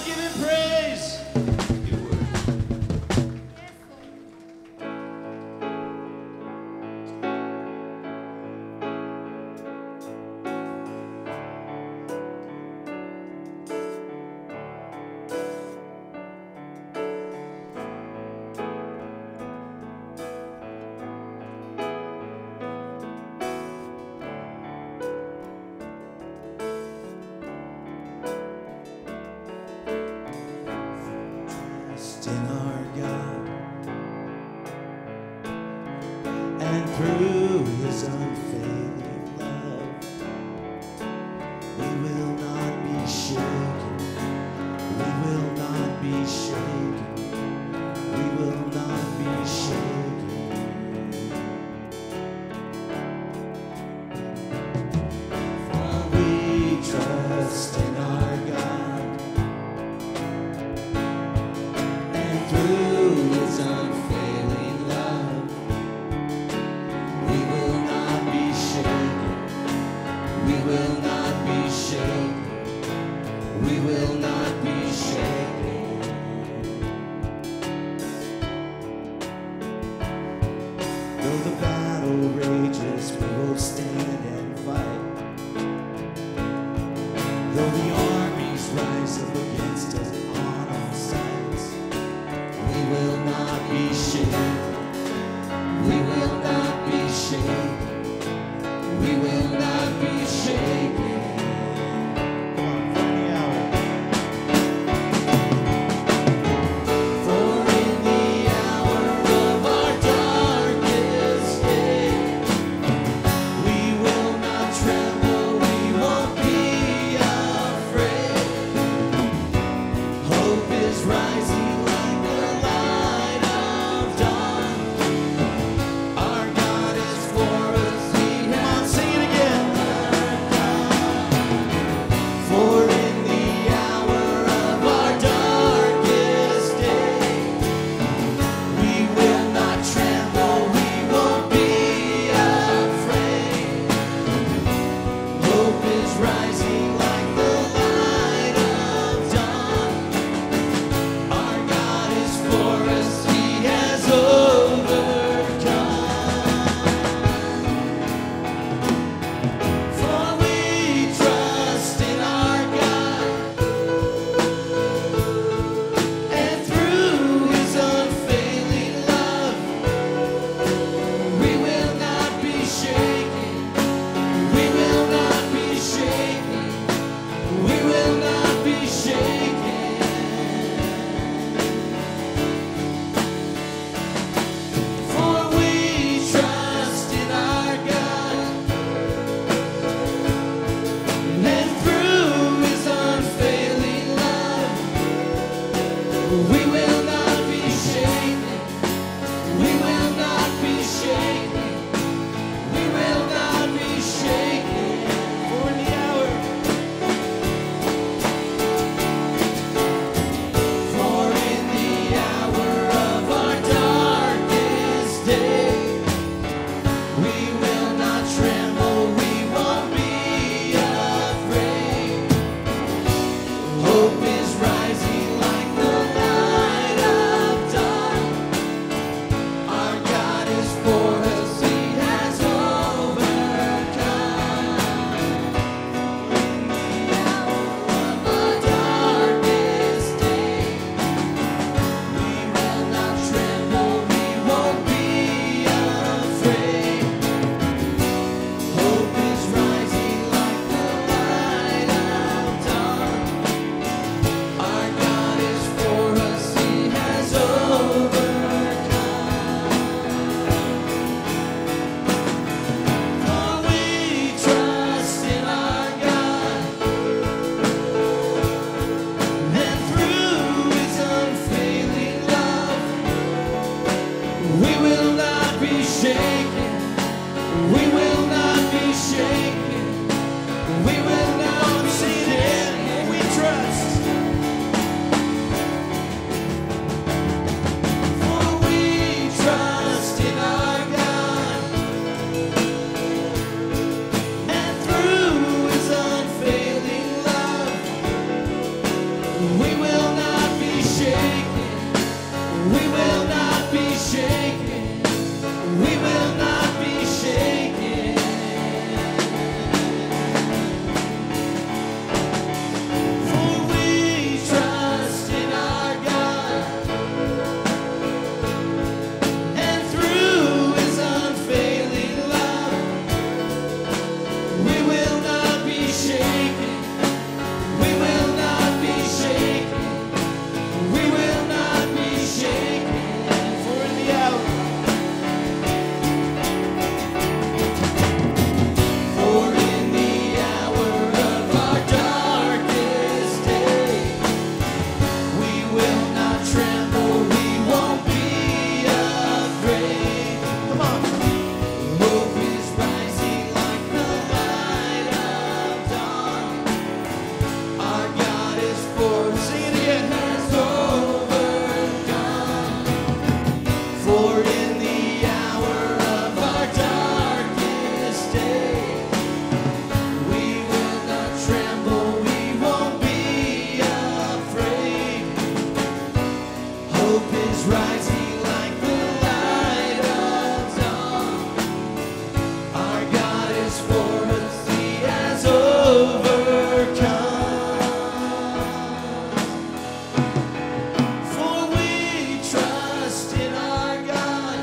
give him praise. You're worthy. Trust in our God, and through his unfailing love, we will not be shaken. We will not be shaken. We will not be shaken. For we trust in our God, and through his unfailing love, we will not be shaken. We will not be shaken. We will not be shaken. Though the battle rages, we will stand and fight. Though the armies rise up against us on all sides, we will not be shaken. We will not be shaken. We will not be shaken. Come on, find the hour. For in the hour of our darkest day, we will not tremble, we won't be afraid. Hope is rising like the light of dawn. Our God is for us, He has sing it again. For in the hour of our darkest day, we will not tremble, we won't be afraid. Hope is rising like the light of dawn. Our God is for us, He has overcome. For we trust in our God, and through his unfailing love, we will not be shaken. We will not be shaken. We will not be shaken. For we trust in our God, and through his unfailing love, we will not be shaken. We will not be shaken. We will not be shaken. For in the hour, for in the hour of our darkest day, we will not tremble, we won't be afraid. Hope is rising like the light We will not be shaken. We will not be shaken. We will not be shaken. For we trust in our God, and through His unfailing love, we will not be shaken. We will not be shaken. We will not be shaken. For in the hour, for in the hour of our darkest day, we will not tremble. We won't be afraid. Come on. Hope is rising like the light of dawn. Our God is for us. Sing it again. Has overcome. For in the hour of our darkest day, we will not tremble. We won't be afraid. Hope is rising like the light of dawn. Our God is for us. He has overcome. For we trust in our God,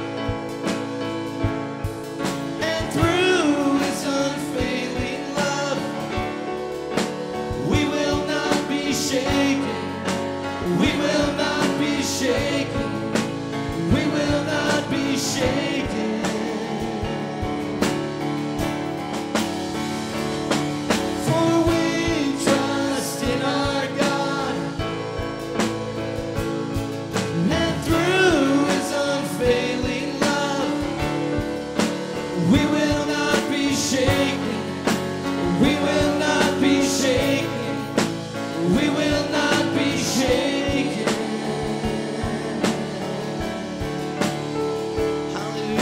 and through His unfailing love, we will not be shaken. We will not be shaken. We will not be shaken. For we trust in our God, and through His unfailing love, we will not be shaken. We will not be shaken. We will not be shaken. Hallelujah.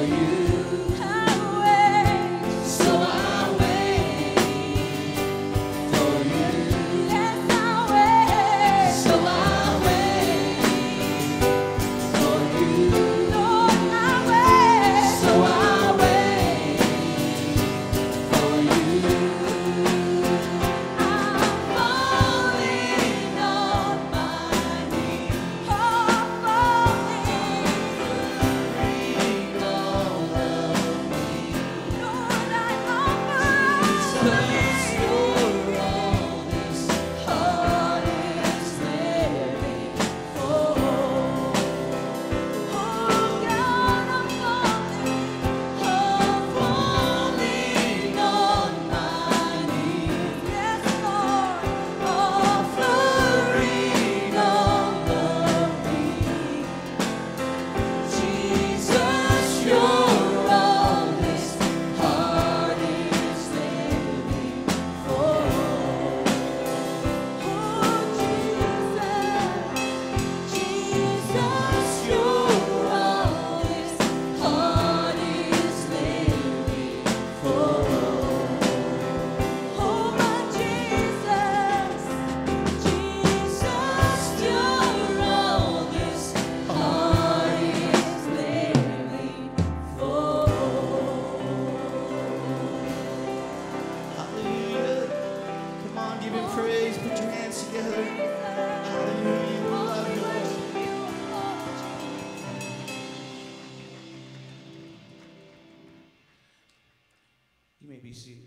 Be seated.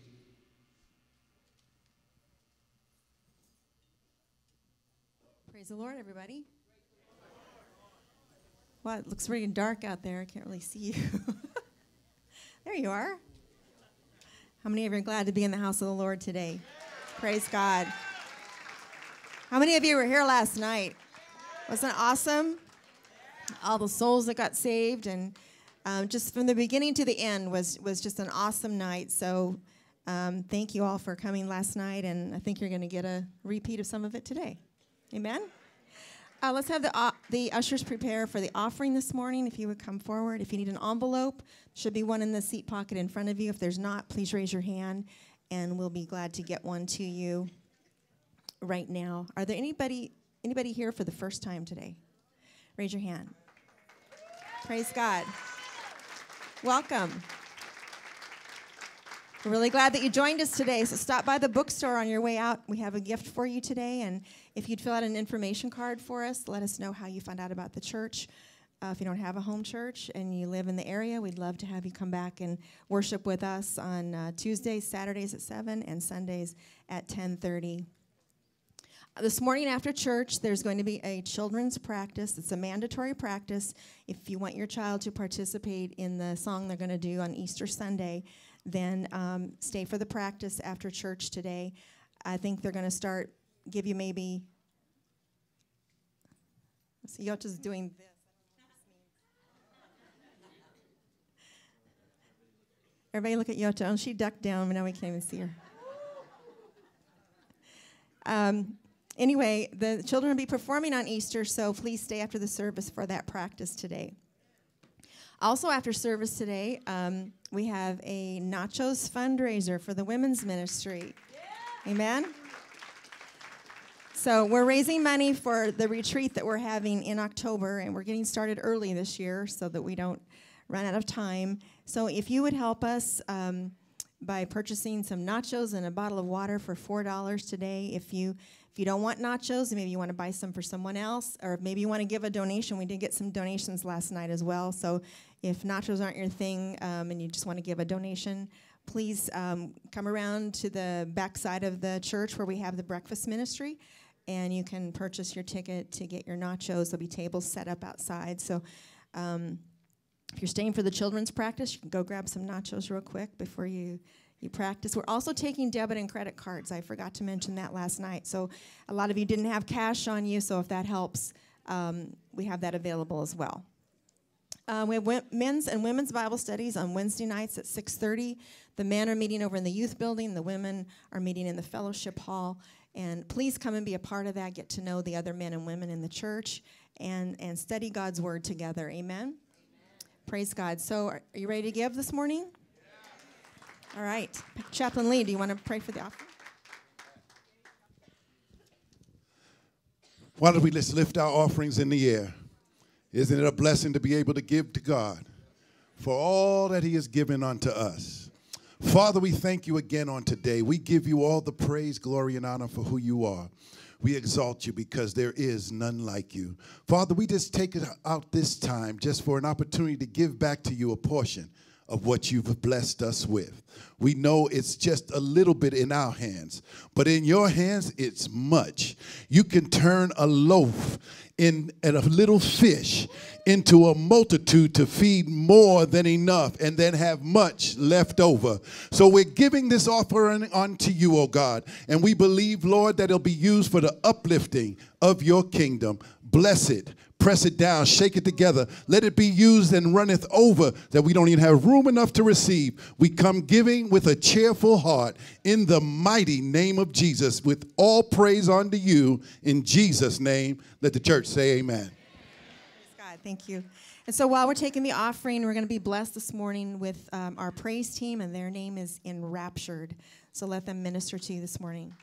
Praise the Lord, everybody. Well, it looks really dark out there. I can't really see you. There you are. How many of you are glad to be in the house of the Lord today? Praise God. How many of you were here last night? Wasn't it awesome? All the souls that got saved, and just from the beginning to the end was just an awesome night. So thank you all for coming last night, and I think you're going to get a repeat of some of it today. Amen? Let's have the ushers prepare for the offering this morning. If you would come forward. If you need an envelope, should be one in the seat pocket in front of you. If there's not, please raise your hand, and we'll be glad to get one to you right now. Are there anybody here for the first time today? Raise your hand. Praise God. Welcome. We're really glad that you joined us today. So stop by the bookstore on your way out. We have a gift for you today. And if you'd fill out an information card for us, let us know how you found out about the church. If you don't have a home church and you live in the area, we'd love to have you come back and worship with us on Tuesdays, Saturdays at 7, and Sundays at 10:30. This morning after church, there's going to be a children's practice. It's a mandatory practice. If you want your child to participate in the song they're going to do on Easter Sunday, then stay for the practice after church today. I think they're going to give you maybe, so Yota's doing this. Everybody look at Yota. Oh, she ducked down, but now we can't even see her. Anyway, the children will be performing on Easter, so please stay after the service for that practice today. Also after service today, we have a nachos fundraiser for the women's ministry. Yeah. Amen? So we're raising money for the retreat that we're having in October, and we're getting started early this year so that we don't run out of time. So if you would help us by purchasing some nachos and a bottle of water for $4 today. If you don't want nachos, maybe you want to buy some for someone else, or maybe you want to give a donation. We did get some donations last night as well. So if nachos aren't your thing and you just want to give a donation, please come around to the back side of the church where we have the breakfast ministry, and you can purchase your ticket to get your nachos. There'll be tables set up outside. So if you're staying for the children's practice, you can go grab some nachos real quick before you practice. We're also taking debit and credit cards. I forgot to mention that last night. So a lot of you didn't have cash on you, so if that helps, we have that available as well. We have men's and women's Bible studies on Wednesday nights at 6:30. The men are meeting over in the youth building. The women are meeting in the fellowship hall. And please come and be a part of that. Get to know the other men and women in the church and study God's word together. Amen? Praise God. So are you ready to give this morning? All right. Chaplain Lee, do you want to pray for the offering? Why don't we let's lift our offerings in the air? Isn't it a blessing to be able to give to God for all that he has given unto us? Father, we thank you again on today. We give you all the praise, glory, and honor for who you are. We exalt you because there is none like you. Father, we just take it out this time just for an opportunity to give back to you a portion of what you've blessed us with. We know it's just a little bit in our hands, but in your hands, it's much. You can turn a loaf and a little fish into a multitude to feed more than enough and then have much left over. So we're giving this offering unto you, O God, and we believe, Lord, that it'll be used for the uplifting of your kingdom. Bless it. Press it down, shake it together. Let it be used and runneth over that we don't even have room enough to receive. We come giving with a cheerful heart in the mighty name of Jesus, with all praise unto you in Jesus' name. Let the church say amen. Praise God. Thank you. And so while we're taking the offering, we're going to be blessed this morning with our praise team, and their name is Enraptured. So let them minister to you this morning.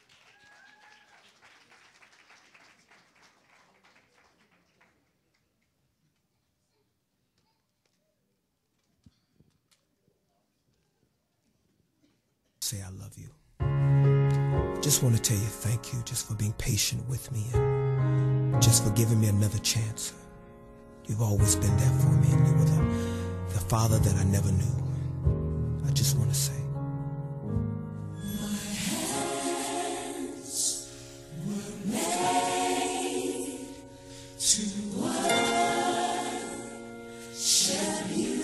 Say I love you. Just want to tell you thank you just for being patient with me and just for giving me another chance. You've always been there for me, and you were the father that I never knew. I just want to say. My hands were made to worship you.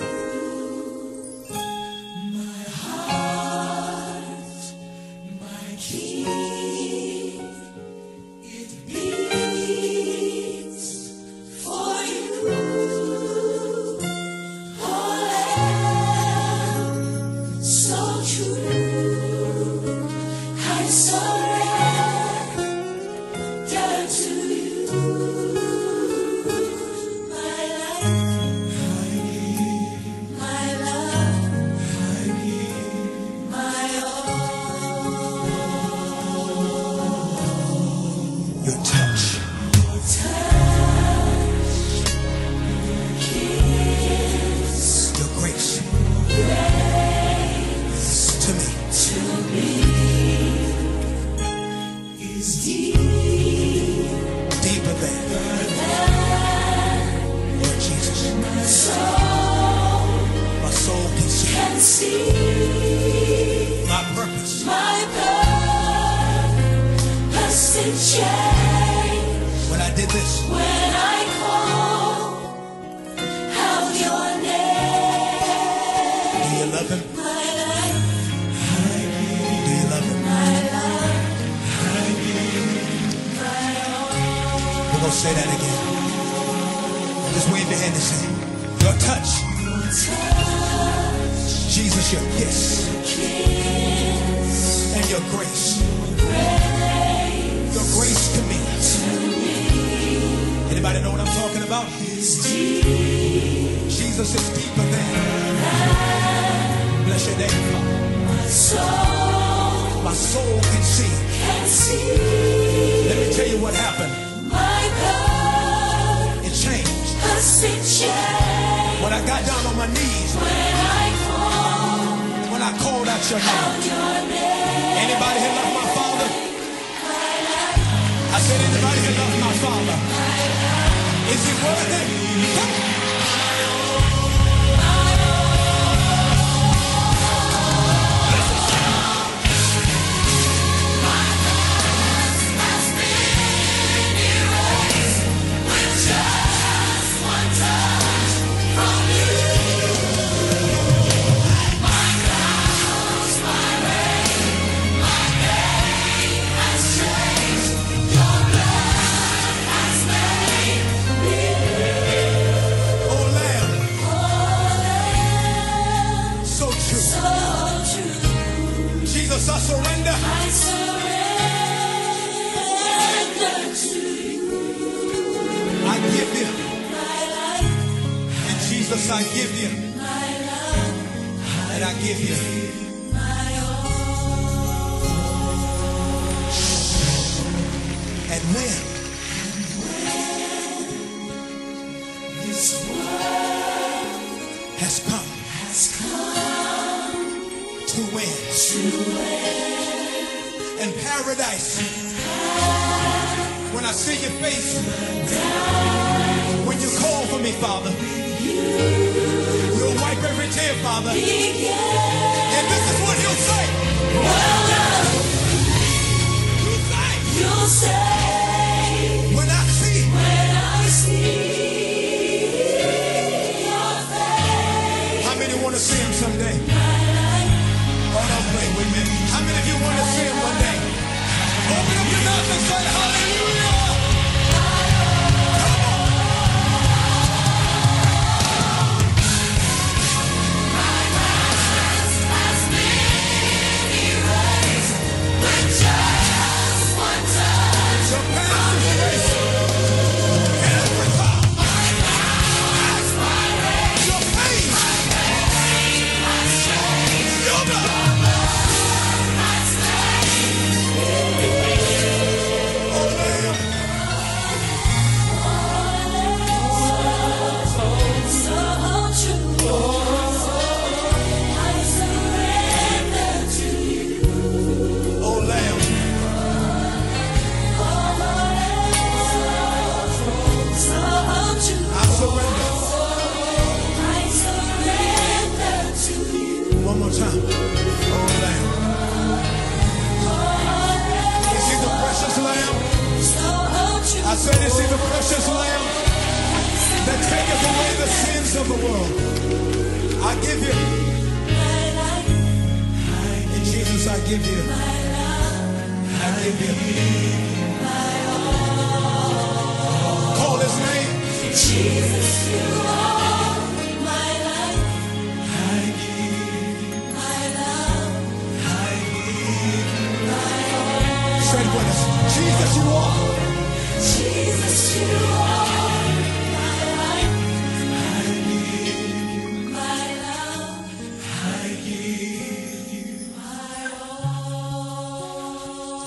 My heart, my key, it beats for you. So true, I surrender to you. My life, my love, my all. Your touch. Your touch, kiss, Your grace. To me. to me is deep. Deeper than. Lord Jesus. My soul can see. Can see My purpose. my purpose and change When I did this. when I call out your name. Do you love him? My life, Do you love him? my love, my We're going to say that again. Just wave your hand and say, your touch. all. Touch, Jesus, your kiss. kiss, And your grace. grace Your grace to me. to me Anybody know what I'm talking about? is deep. Jesus is deeper than. Bless your name, Father. My soul can see. Can see Let me tell you what happened. my It changed. purpose and change When I got down on my knees, when I call when I called out your name. out your name. Anybody here love my Father? I said, anybody here love my Father? Is he worthy? Come on. Oh, Lamb. So true. Jesus, I surrender. I surrender to you I give you. my life, In Jesus' Jesus, I give you my love, and I give you my all. And when this world has come to win, and paradise, when I see your face, when you call for me, Father, you'll wipe every tear, Father. And this is what he'll say. You'll say, when I see your face. How many want to see him someday? Oh, don't play with me. How many of you want to see him one day? Open up your mouth and say hallelujah. One more time. Oh, Lamb. Is he the precious Lamb? I said, is he the precious Lamb that taketh away the sins of the world? I give you. And Jesus, I give you. I give you. Call his name. Jesus, you are my life. Jesus, you are. Jesus, you are my life. I give you my love. I give you my all.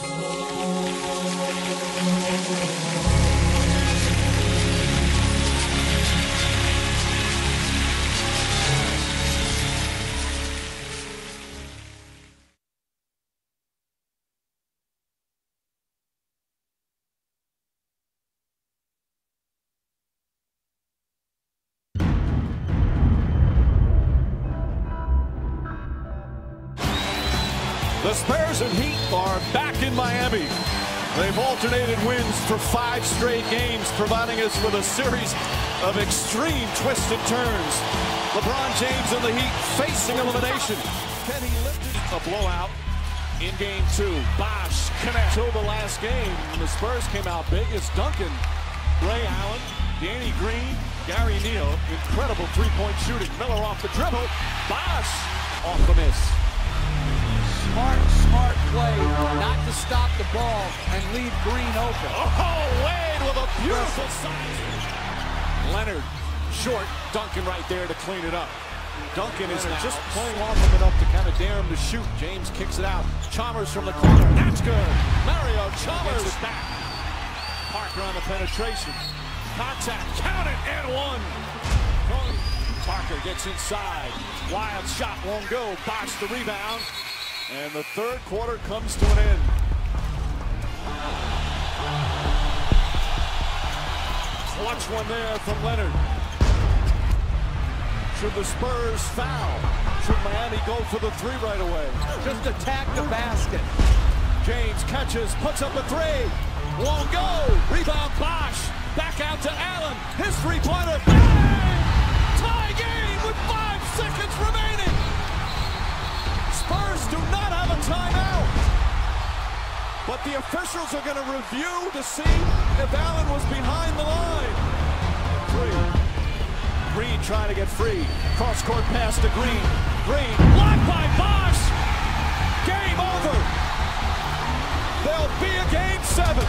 The Spurs and Heat are back in Miami. They've alternated wins for 5 straight games, providing us with a series of extreme twists and turns. LeBron James and the Heat facing elimination. Can he lift it? A blowout in game 2. Bosh connects till the last game. And the Spurs came out big. It's Duncan, Ray Allen, Danny Green, Gary Neal. Incredible three-point shooting. Miller off the dribble. Bosh off the miss. Smart play not to stop the ball and leave Green open. Oh, Wade with a beautiful size. Leonard, short, Duncan right there to clean it up. Duncan is just playing off him enough to kind of dare him to shoot. James kicks it out. Chalmers from the corner. That's good. Mario Chalmers is back. Parker on the penetration. Contact. Count it and 1. Parker gets inside. Wild shot won't go. Bosh the rebound. And the third quarter comes to an end. Clutch one there from Leonard. Should the Spurs foul? Should Miami go for the 3 right away? Just attack the basket. James catches, puts up a 3. Won't go. Rebound Bosh. Back out to Allen. His 3-pointer. Bang! Tie game with 5 seconds remaining. Spurs do not have a timeout. But the officials are going to review to see if Allen was behind the line. 3. Green trying to get free. Cross-court pass to Green. Green blocked by Bosh. Game over. There'll be a game 7.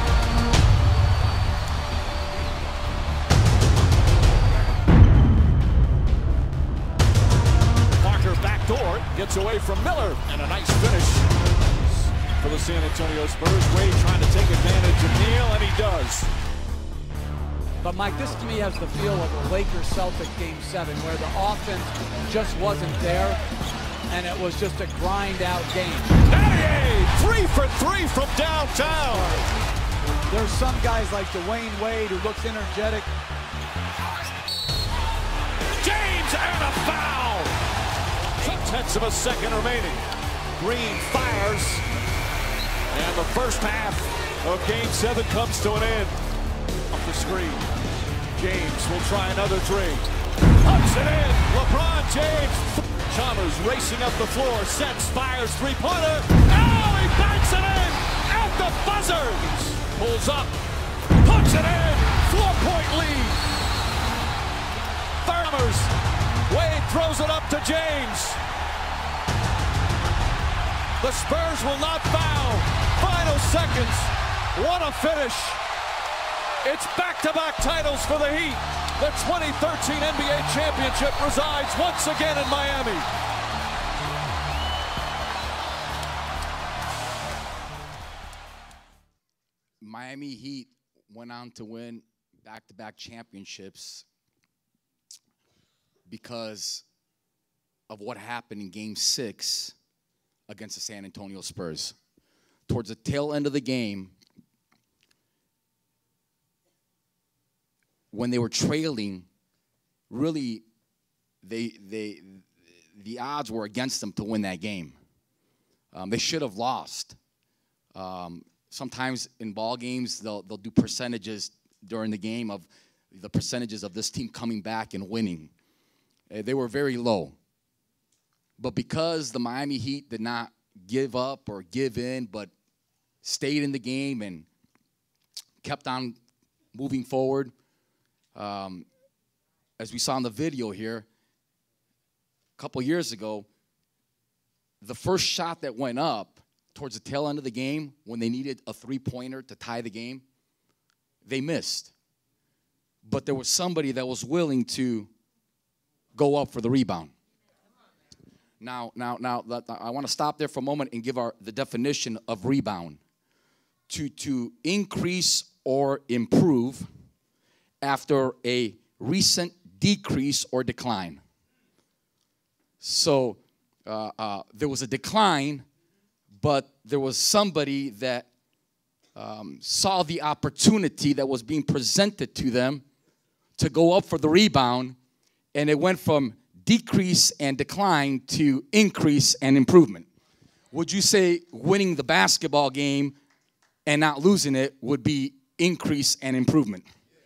Dort gets away from Miller, and a nice finish for the San Antonio Spurs. Wade trying to take advantage of Neal, and he does. But Mike, this to me has the feel of a Lakers-Celtics Game 7, where the offense just wasn't there, and it was just a grind-out game. Natty, 3 for 3 from downtown. There's some guys like Dwayne Wade who looks energetic. James, and a foul. 2/10 of a second remaining. Green fires, and the first half of Game 7 comes to an end. Off the screen, James will try another three. Puts it in. LeBron James. Chalmers racing up the floor, sets, fires, three-pointer. Oh, he banks it in at the buzzer. Pulls up, puts it in. 4-point lead. Chalmers. Wade throws it up to James. The Spurs will not foul. Final seconds. What a finish. It's back-to-back titles for the Heat. The 2013 NBA championship resides once again in Miami. Miami Heat went on to win back-to-back championships because of what happened in Game 6 against the San Antonio Spurs. Towards the tail end of the game, when they were trailing, really, the odds were against them to win that game. They should have lost. Sometimes in ball games, they'll do percentages during the game of the percentages of this team coming back and winning. They were very low. But because the Miami Heat did not give up or give in, but stayed in the game and kept on moving forward, as we saw in the video here, a couple years ago, the first shot that went up towards the tail end of the game when they needed a three-pointer to tie the game, they missed. But there was somebody that was willing to go up for the rebound. Now, I want to stop there for a moment and give the definition of rebound. To increase or improve after a recent decrease or decline. So there was a decline, but there was somebody that saw the opportunity that was being presented to them to go up for the rebound, and it went from decrease and decline to increase and improvement. Would you say winning the basketball game and not losing it would be increase and improvement?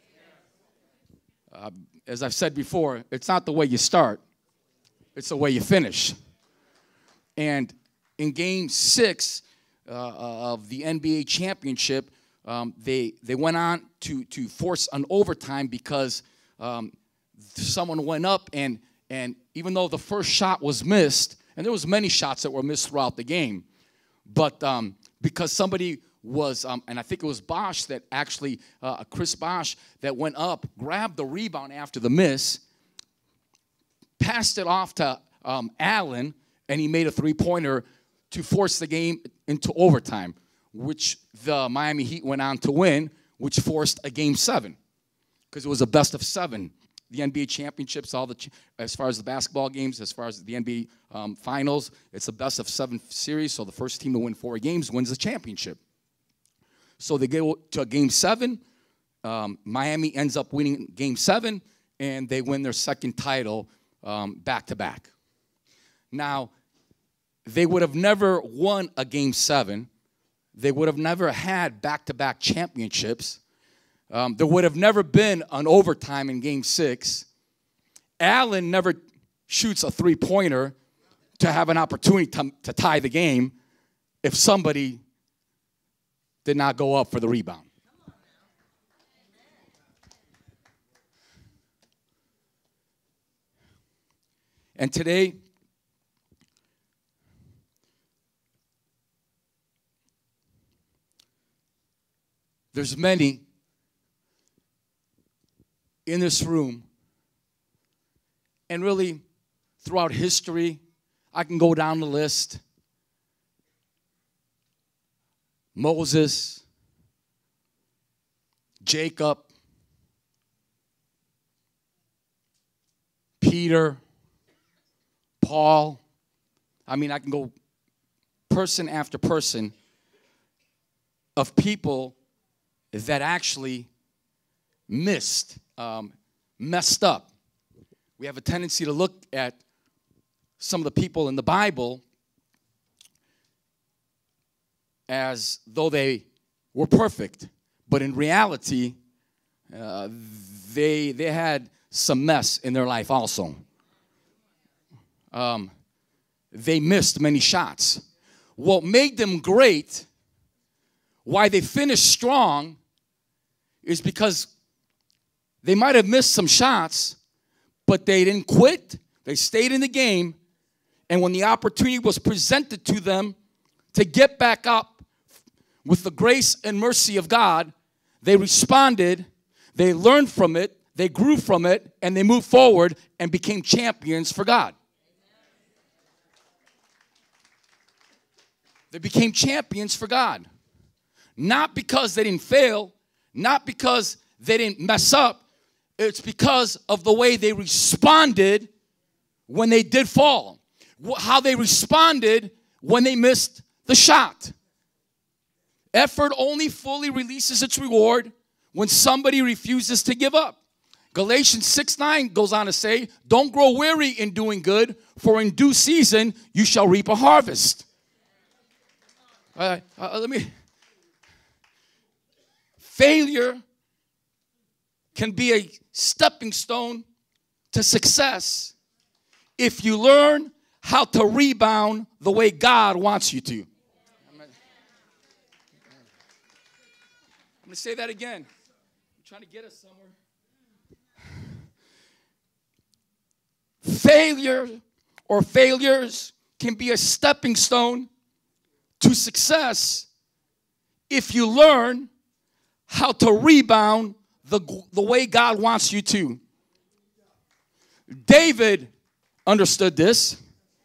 As I've said before, it's not the way you start, it's the way you finish. And in Game 6 of the NBA championship, they went on to force an overtime because someone went up, and even though the first shot was missed, and there was many shots that were missed throughout the game, but because somebody was, and I think it was Bosh that actually, Chris Bosh, that went up, grabbed the rebound after the miss, passed it off to Allen, and he made a three-pointer to force the game into overtime, which the Miami Heat went on to win, which forced a Game 7, because it was a best of 7. The NBA championships, as far as the basketball games, as far as the NBA finals, it's a best of 7 series, so the first team to win 4 games wins the championship. So they go to Game 7. Miami ends up winning Game 7, and they win their second title back-to-back. Now, they would have never won a Game 7. They would have never had back-to-back championships. There would have never been an overtime in Game 6. Allen never shoots a three-pointer to have an opportunity to tie the game if somebody did not go up for the rebound. And today, there's many in this room, and really throughout history, I can go down the list. Moses, Jacob, Peter, Paul. I mean, I can go person after person of people that actually messed up. We have a tendency to look at some of the people in the Bible as though they were perfect, but in reality, they had some mess in their life also. They missed many shots. What made them great, why they finished strong, is because they might have missed some shots, but they didn't quit. They stayed in the game, and when the opportunity was presented to them to get back up with the grace and mercy of God, they responded, they learned from it, they grew from it, and they moved forward and became champions for God. They became champions for God. Not because they didn't fail, not because they didn't mess up. It's because of the way they responded when they did fall. How they responded when they missed the shot. Effort only fully releases its reward when somebody refuses to give up. Galatians 6:9 goes on to say, don't grow weary in doing good, for in due season you shall reap a harvest. Failure can be a stepping stone to success if you learn how to rebound the way God wants you to. I'm going to say that again. I'm trying to get us somewhere. Failure or failures can be a stepping stone to success if you learn how to rebound the way God wants you to. David understood this.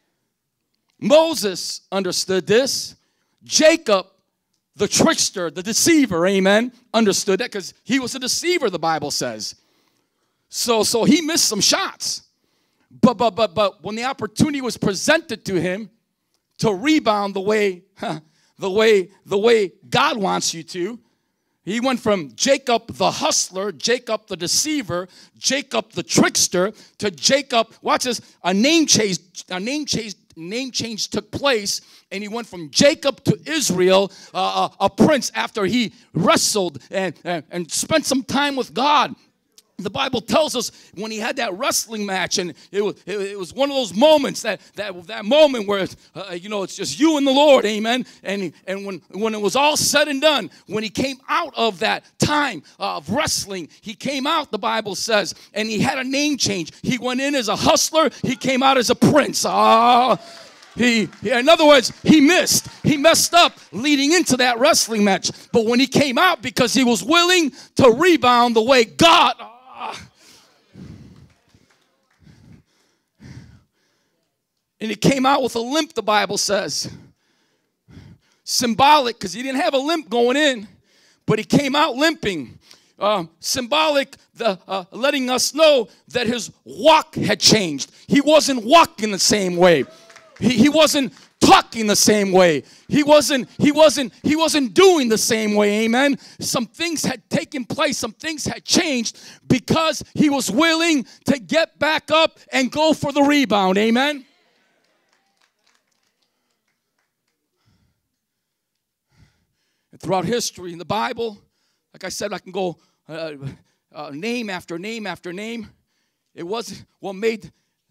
Moses understood this. Jacob, the trickster, the deceiver, amen, understood that because he was a deceiver, the Bible says. So he missed some shots. But when the opportunity was presented to him to rebound the way God wants you to, he went from Jacob the hustler, Jacob the deceiver, Jacob the trickster, to Jacob, watch this, a name change took place, and he went from Jacob to Israel, a prince, after he wrestled and spent some time with God. The Bible tells us when he had that wrestling match, and it was one of those moments, that moment where it's just you and the Lord, amen. And when it was all said and done, when he came out of that time of wrestling, he came out, the Bible says, and he had a name change. He went in as a hustler, he came out as a prince. In other words, he messed up leading into that wrestling match. But when he came out, because he was willing to rebound the way God. And he came out with a limp, the Bible says. Symbolic, because he didn't have a limp going in, but he came out limping. Symbolic, letting us know that his walk had changed. He wasn't walking the same way. He wasn't talking the same way. He wasn't doing the same way, amen. Some things had taken place, some things had changed because he was willing to get back up and go for the rebound, amen. And throughout history in the Bible, like I said, I can go name after name after name. It was what made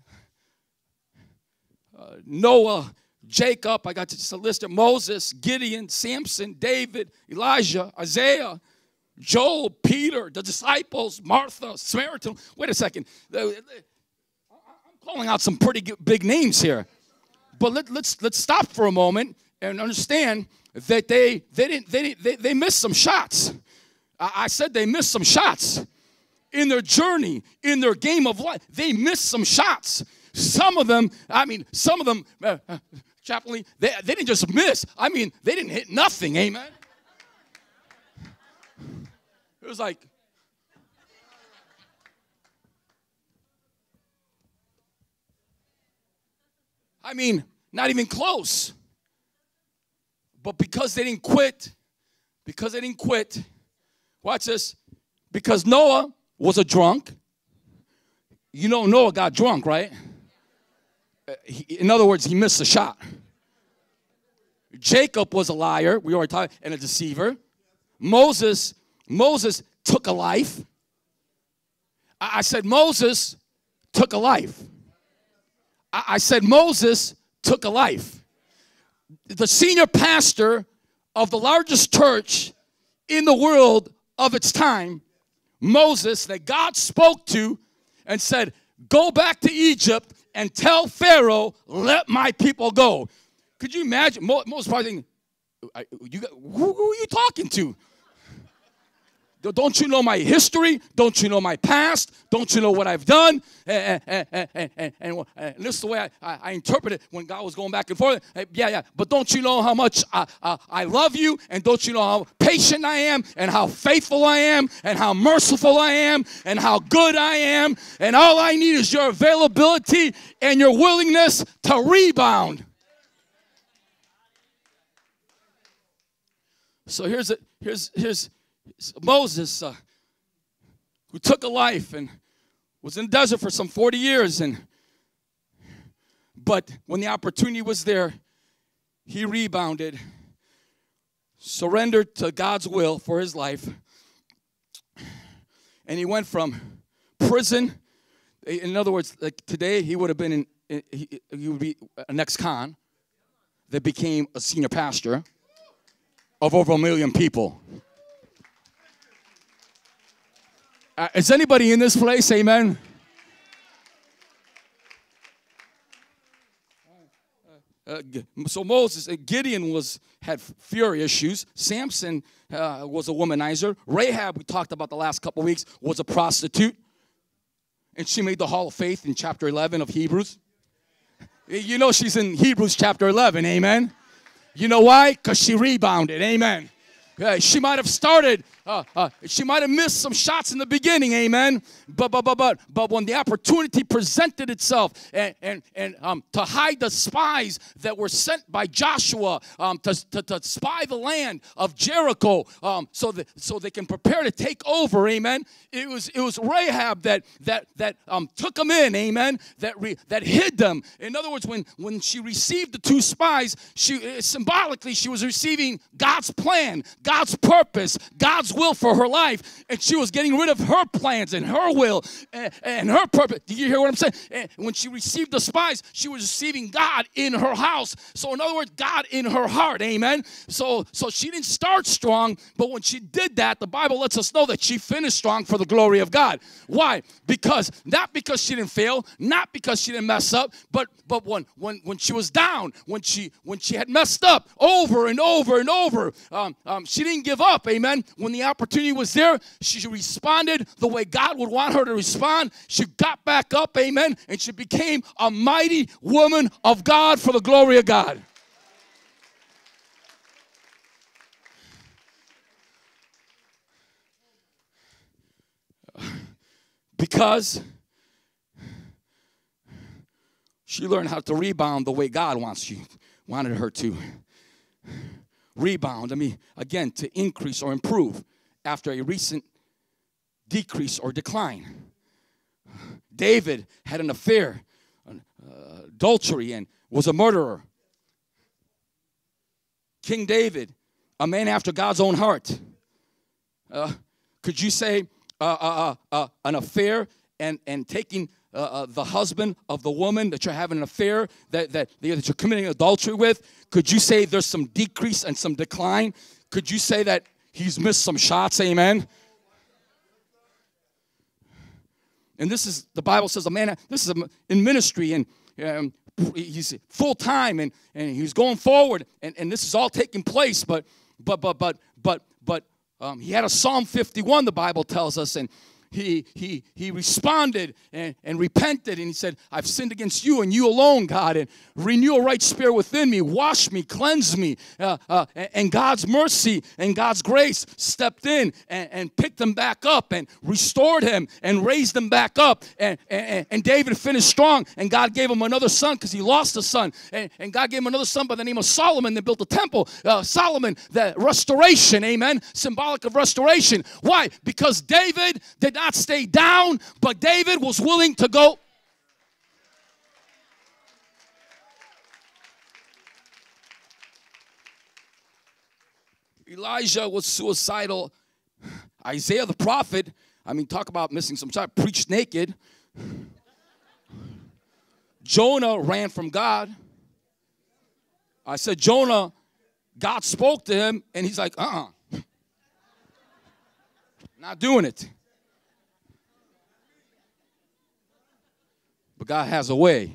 Noah, Jacob, I got just a list of Moses, Gideon, Samson, David, Elijah, Isaiah, Job, Peter, the disciples, Martha, Samaritan. Wait a second. I'm calling out some pretty big names here. But let's stop for a moment and understand that they missed some shots. I said they missed some shots in their journey, in their game of life. They missed some shots. some of them, Chaplain Lee, they didn't just miss. I mean, they didn't hit nothing, amen? It was like, I mean, not even close. But because they didn't quit, watch this, because Noah was a drunk. You know Noah got drunk, right? In other words, he missed a shot. Jacob was a liar, we already talked, and a deceiver. Moses took a life. I said Moses took a life. I said Moses took a life. The senior pastor of the largest church in the world of its time, Moses, that God spoke to and said, go back to Egypt and tell Pharaoh, let my people go. Could you imagine? Most probably thinking, who are you talking to? Don't you know my history? Don't you know my past? Don't you know what I've done? And this is the way I interpret it when God was going back and forth. Yeah. But don't you know how much I love you? And don't you know how patient I am? And how faithful I am? And how merciful I am? And how good I am? And all I need is your availability and your willingness to rebound. So here's Moses, who took a life and was in the desert for some 40 years. But when the opportunity was there, he rebounded, surrendered to God's will for his life. And he went from prison. In other words, like today, he would have been he would be an ex-con that became a senior pastor of over 1 million people. Is anybody in this place? Amen. So Moses, Gideon had fear issues. Samson was a womanizer. Rahab, we talked about the last couple of weeks, was a prostitute. And she made the Hall of Faith in chapter 11 of Hebrews. You know she's in Hebrews chapter 11, amen. You know why? Because she rebounded, amen. She might have started, she might have missed some shots in the beginning, amen. But when the opportunity presented itself and to hide the spies that were sent by Joshua to spy the land of Jericho, so they can prepare to take over, amen. It was Rahab that took them in, amen. That hid them. In other words, when she received the 2 spies, symbolically she was receiving God's plan, God's purpose, God's will for her life, and she was getting rid of her plans and her will and her purpose. Do you hear what I'm saying? And when she received the spies, she was receiving God in her house. So in other words, God in her heart, amen. So she didn't start strong, but when she did that, the Bible lets us know that she finished strong for the glory of God. Why? Not because she didn't fail, not because she didn't mess up, but when she was down, when she had messed up over and over and over, she didn't give up, amen. When the opportunity was there, she responded the way God would want her to respond. She got back up, amen, and she became a mighty woman of God for the glory of God. Because she learned how to rebound the way God wanted her to. Rebound, again, to increase or improve after a recent decrease or decline. David had an affair, adultery, and was a murderer. King David, a man after God's own heart. Could you say an affair and taking the husband of the woman that you're having an affair, that you're committing adultery with? Could you say there's some decrease and some decline? Could you say that he's missed some shots? Amen. And this is, the Bible says, this is in ministry, and he's full time, and he's going forward, and this is all taking place. But he had a Psalm 51, the Bible tells us, and he responded and repented, and he said, I've sinned against you and you alone, God, and renew a right spirit within me, wash me, cleanse me, and God's mercy and God's grace stepped in and picked him back up and restored him and raised him back up, and David finished strong, and God gave him another son because he lost a son, and God gave him another son by the name of Solomon that built a temple. Solomon, the restoration, amen, symbolic of restoration. Why? Because David did not stay down, but David was willing to go. Elijah was suicidal. Isaiah the prophet, I mean, talk about missing some time, preached naked. Jonah ran from God. I said, Jonah, God spoke to him, and he's like, not doing it. But God has a way.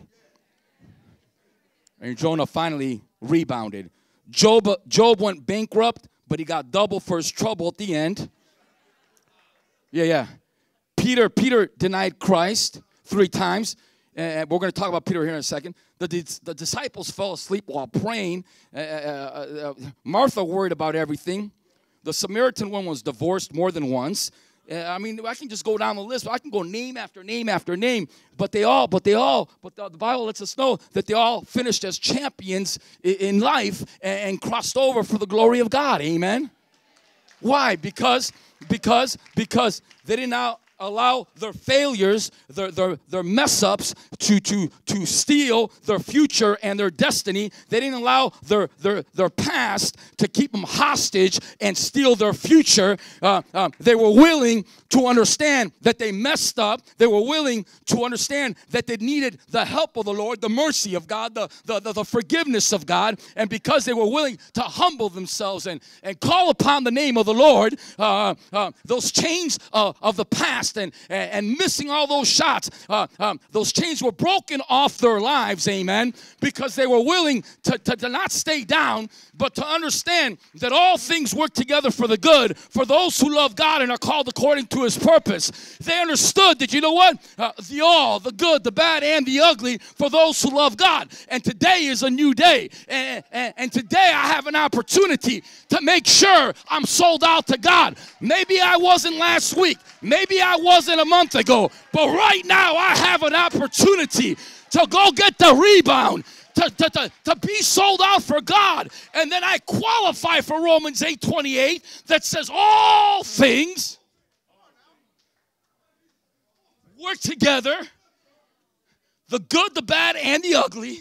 And Jonah finally rebounded. Job went bankrupt, but he got double for his trouble at the end. Yeah. Peter denied Christ 3 times. And we're going to talk about Peter here in a second. The disciples fell asleep while praying. Martha worried about everything. The Samaritan one was divorced more than once. I mean, I can just go down the list. I can go name after name after name. But the Bible lets us know that they all finished as champions in life and crossed over for the glory of God. Amen. Why? Because they did not allow their failures, their mess-ups to steal their future and their destiny. They didn't allow their past to keep them hostage and steal their future. They were willing to understand that they messed up. They were willing to understand that they needed the help of the Lord, the mercy of God, the forgiveness of God. And because they were willing to humble themselves and call upon the name of the Lord, those chains of the past and missing all those shots, those chains were broken off their lives, amen, because they were willing to not stay down, but to understand that all things work together for the good for those who love God and are called according to his purpose. They understood that, you know what, the good, the bad, and the ugly for those who love God. And today is a new day, and today I have an opportunity to make sure I'm sold out to God. Maybe I wasn't last week, maybe I wasn't a month ago, but right now I have an opportunity to go get the rebound, to be sold out for God. And then I qualify for Romans 8:28 that says all things work together, the good, the bad, and the ugly,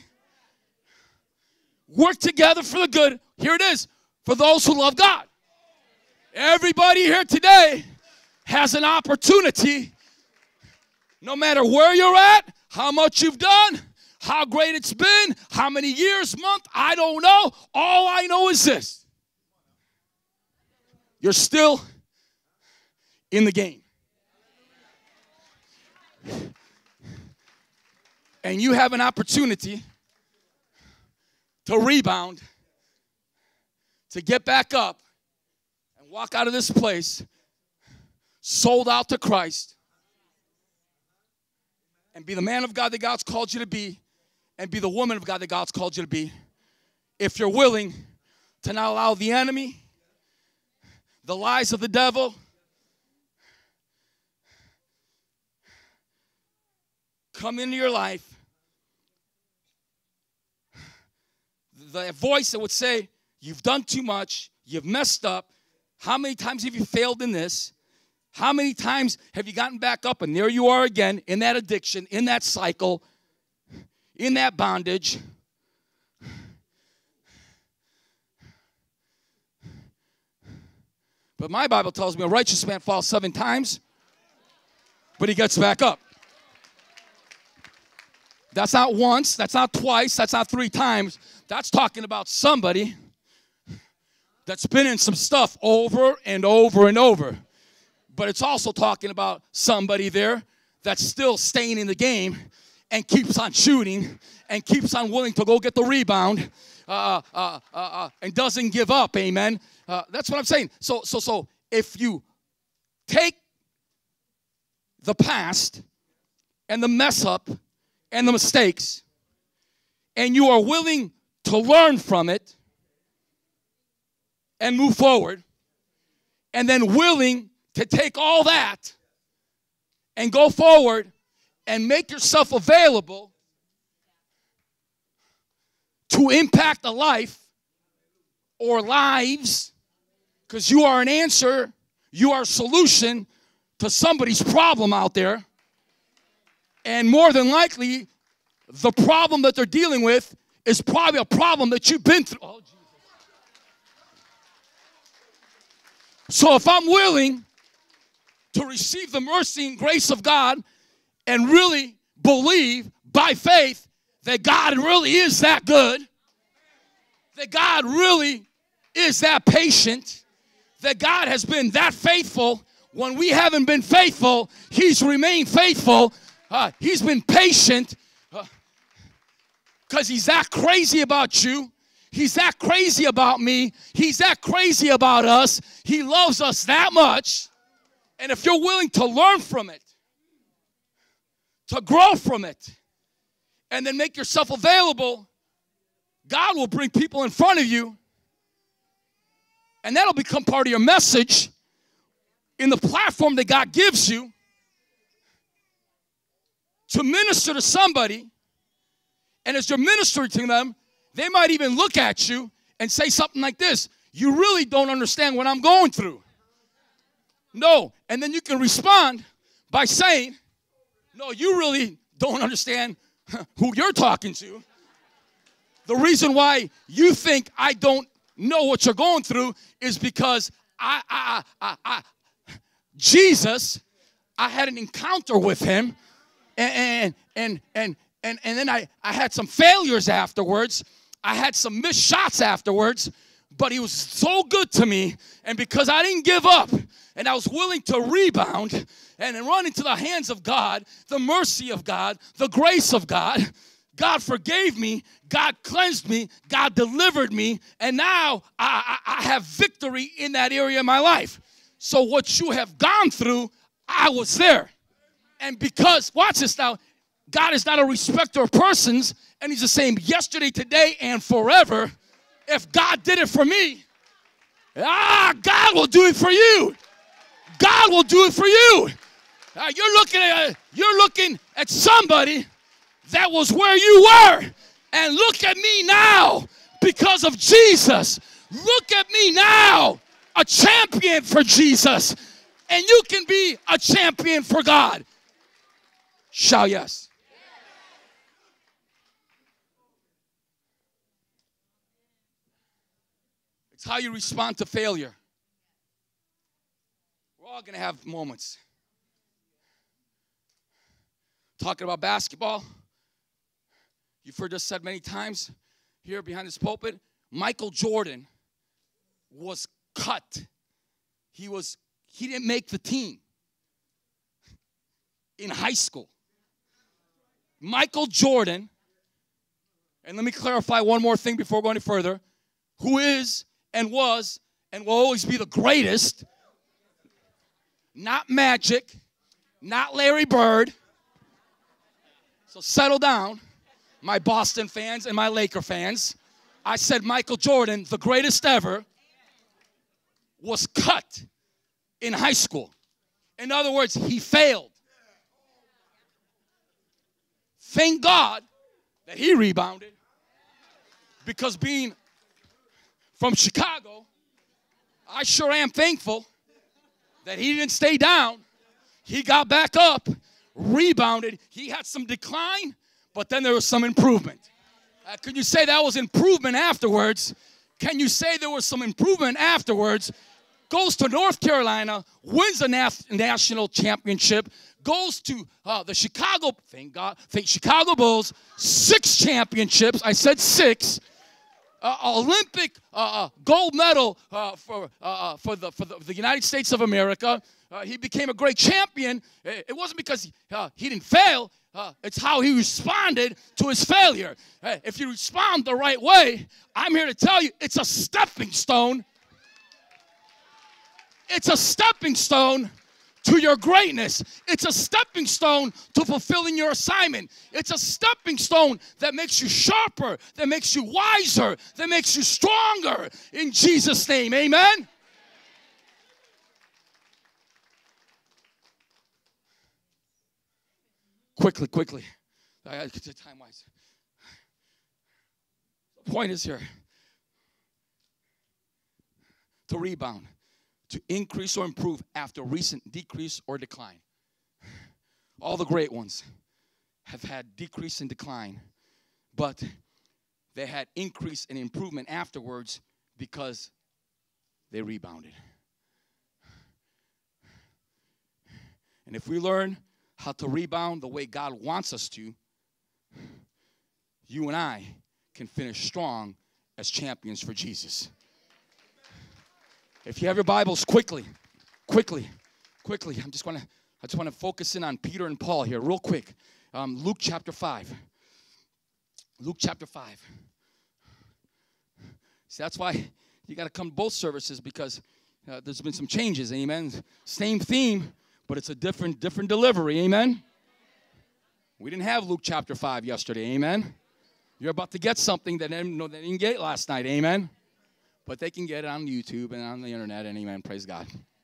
work together for the good. Here it is, for those who love God. Everybody here today has an opportunity, no matter where you're at, how much you've done, how great it's been, how many years, month, I don't know. All I know is this: you're still in the game. And you have an opportunity to rebound, to get back up, and walk out of this place sold out to Christ, and be the man of God that God's called you to be, and be the woman of God that God's called you to be, if you're willing to not allow the enemy, the lies of the devil, come into your life. The voice that would say, you've done too much, you've messed up, how many times have you failed in this? How many times have you gotten back up and there you are again in that addiction, in that cycle, in that bondage? But my Bible tells me a righteous man falls 7 times, but he gets back up. That's not once, that's not twice, that's not 3 times. That's talking about somebody that's been in some stuff over and over and over. But it's also talking about somebody there that's still staying in the game and keeps on shooting and keeps on willing to go get the rebound and doesn't give up, amen. That's what I'm saying. So if you take the past and the mess up and the mistakes, and you are willing to learn from it and move forward, and then willing to take all that and go forward and make yourself available to impact a life or lives, because you are an answer, you are a solution to somebody's problem out there. And more than likely, the problem that they're dealing with is probably a problem that you've been through. Oh, Jesus. So if I'm willing to receive the mercy and grace of God and really believe by faith that God really is that good, that God really is that patient, that God has been that faithful when we haven't been faithful, He's remained faithful. He's been patient because He's that crazy about you. He's that crazy about me. He's that crazy about us. He loves us that much. And if you're willing to learn from it, to grow from it, and then make yourself available, God will bring people in front of you, and that'll become part of your message in the platform that God gives you to minister to somebody. And as you're ministering to them, they might even look at you and say something like this: "You really don't understand what I'm going through." No. And then you can respond by saying, "No, you really don't understand who you're talking to. The reason why you think I don't know what you're going through is because Jesus, I had an encounter with Him, and then I had some failures afterwards. I had some missed shots afterwards, but He was so good to me, and because I didn't give up, and I was willing to rebound and then run into the hands of God, the mercy of God, the grace of God, God forgave me, God cleansed me, God delivered me, and now I have victory in that area of my life. So what you have gone through, I was there. And because, watch this now, God is not a respecter of persons, and He's the same yesterday, today, and forever. If God did it for me, God will do it for you. God will do it for you. You're looking at somebody that was where you were, and look at me now because of Jesus. Look at me now, a champion for Jesus, and you can be a champion for God. Shout yes. It's how you respond to failure. We're all going to have moments. Talking about basketball, you've heard this said many times here behind this pulpit. Michael Jordan was cut. He didn't make the team in high school. Michael Jordan, and let me clarify one more thing before going any further, who is and was and will always be the greatest. Not Magic, not Larry Bird. So settle down, my Boston fans and my Laker fans. I said Michael Jordan, the greatest ever, was cut in high school. In other words, he failed. Thank God that he rebounded, because being from Chicago, I sure am thankful that he didn't stay down. He got back up, rebounded. He had some decline, but then there was some improvement. Can you say that was improvement afterwards? Can you say there was some improvement afterwards? Goes to North Carolina, wins a national championship, goes to the Chicago, thank God, Chicago Bulls, 6 championships. I said 6. Olympic gold medal for the United States of America. He became a great champion. It wasn't because he didn't fail. It's how he responded to his failure. If you respond the right way, I'm here to tell you, it's a stepping stone. It's a stepping stone to your greatness. It's a stepping stone to fulfilling your assignment. It's a stepping stone that makes you sharper, that makes you wiser, that makes you stronger. In Jesus' name, amen? Quickly. I got to get time-wise. The point is here. To rebound. To increase or improve after recent decrease or decline. All the great ones have had decrease and decline, but they had increase and improvement afterwards because they rebounded. And if we learn how to rebound the way God wants us to, you and I can finish strong as champions for Jesus. If you have your Bibles, quickly. I just want to focus in on Peter and Paul here real quick. Luke chapter 5. Luke chapter 5. See, that's why you got to come to both services, because there's been some changes, amen? Same theme, but it's a different delivery, amen? We didn't have Luke chapter 5 yesterday, amen? You're about to get something that they didn't get last night, amen? But they can get it on YouTube and on the internet, and amen, praise God.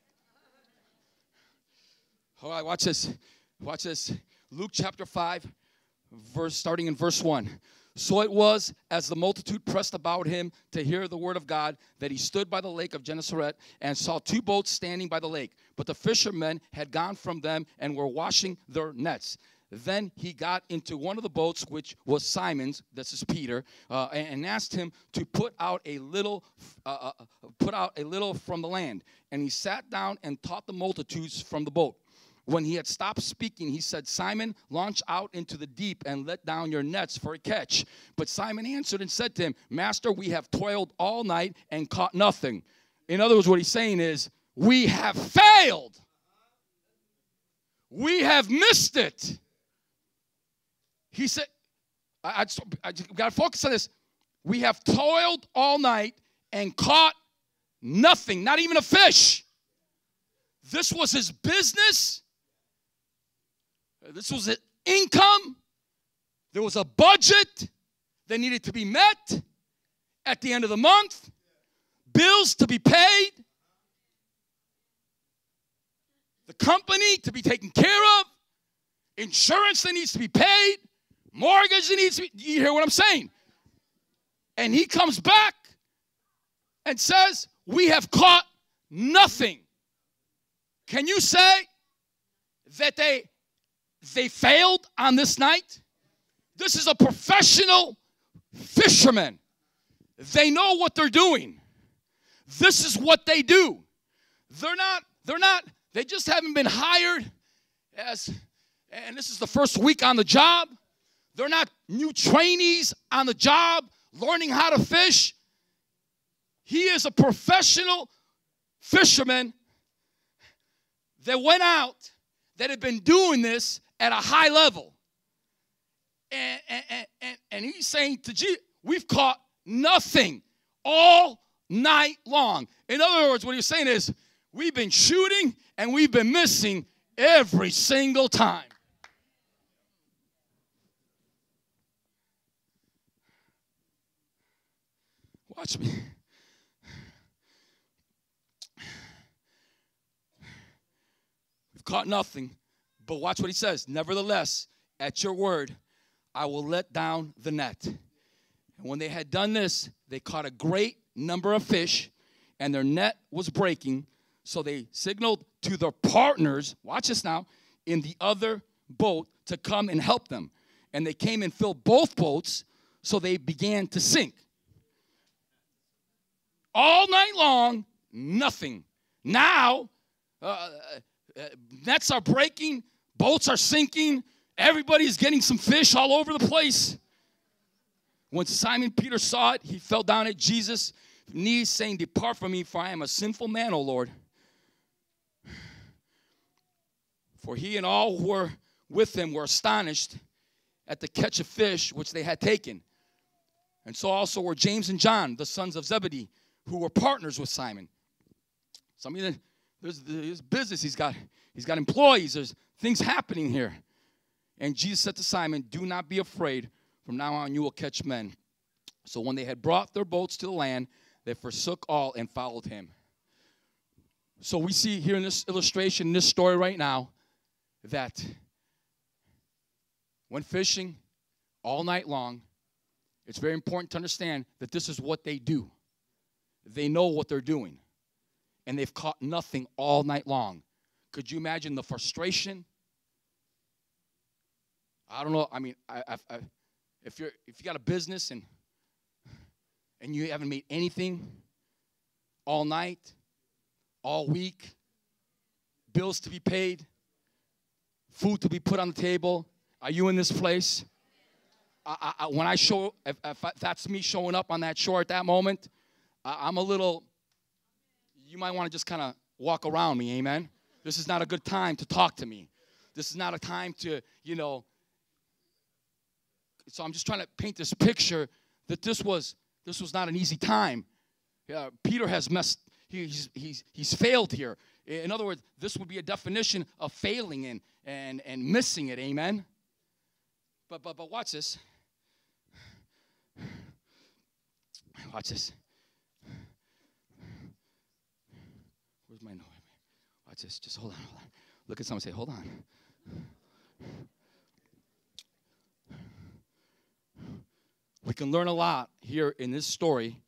All right, watch this. Watch this. Luke chapter 5, starting in verse 1. So it was, as the multitude pressed about him to hear the word of God, that he stood by the lake of Gennesaret and saw two boats standing by the lake. But the fishermen had gone from them and were washing their nets. Then he got into one of the boats, which was Simon's, this is Peter, and asked him to put out a little from the land. And he sat down and taught the multitudes from the boat. When he had stopped speaking, he said, Simon, launch out into the deep and let down your nets for a catch. But Simon answered and said to him, Master, we have toiled all night and caught nothing. In other words, what he's saying is, we have failed. We have missed it. He said, I got to focus on this. We have toiled all night and caught nothing, not even a fish. This was his business. This was his income. There was a budget that needed to be met at the end of the month. Bills to be paid. The company to be taken care of. Insurance that needs to be paid. Mortgage that needs to be, you hear what I'm saying? And he comes back and says, we have caught nothing. Can you say that they failed on this night? This is a professional fisherman. They know what they're doing. This is what they do. They just haven't been hired and this is the first week on the job. They're not new trainees on the job learning how to fish. He is a professional fisherman that went out, that had been doing this at a high level. And he's saying to Jesus, we've caught nothing all night long. In other words, what he's saying is, we've been shooting and we've been missing every single time. Watch me. We've caught nothing, but watch what he says. Nevertheless, at your word, I will let down the net. And when they had done this, they caught a great number of fish, and their net was breaking. So they signaled to their partners, watch this now, in the other boat to come and help them. And they came and filled both boats, so they began to sink. All night long, nothing. Now, nets are breaking, boats are sinking, everybody's getting some fish all over the place. When Simon Peter saw it, he fell down at Jesus' knees, saying, Depart from me, for I am a sinful man, O Lord. For he and all who were with him were astonished at the catch of fish which they had taken. And so also were James and John, the sons of Zebedee, who were partners with Simon. Some of you, There's business. He's got employees. There's things happening here. And Jesus said to Simon, do not be afraid. From now on you will catch men. So when they had brought their boats to the land, they forsook all and followed him. So we see here in this illustration, in this story right now, that when fishing all night long, it's very important to understand that this is what they do. They know what they're doing. And they've caught nothing all night long. Could you imagine the frustration? I don't know. I mean, if you got a business and you haven't made anything all night, all week, bills to be paid, food to be put on the table, are you in this place? When I show, if that's me showing up on that shore at that moment, I'm a little, you might want to just kind of walk around me, amen? This is not a good time to talk to me. This is not a time to, so I'm just trying to paint this picture that this was not an easy time. Peter has he's failed here. In other words, this would be a definition of failing and missing it, amen? But watch this. Watch this. Where's my note? Watch this. Just hold on. Look at someone and say, hold on. We can learn a lot here in this story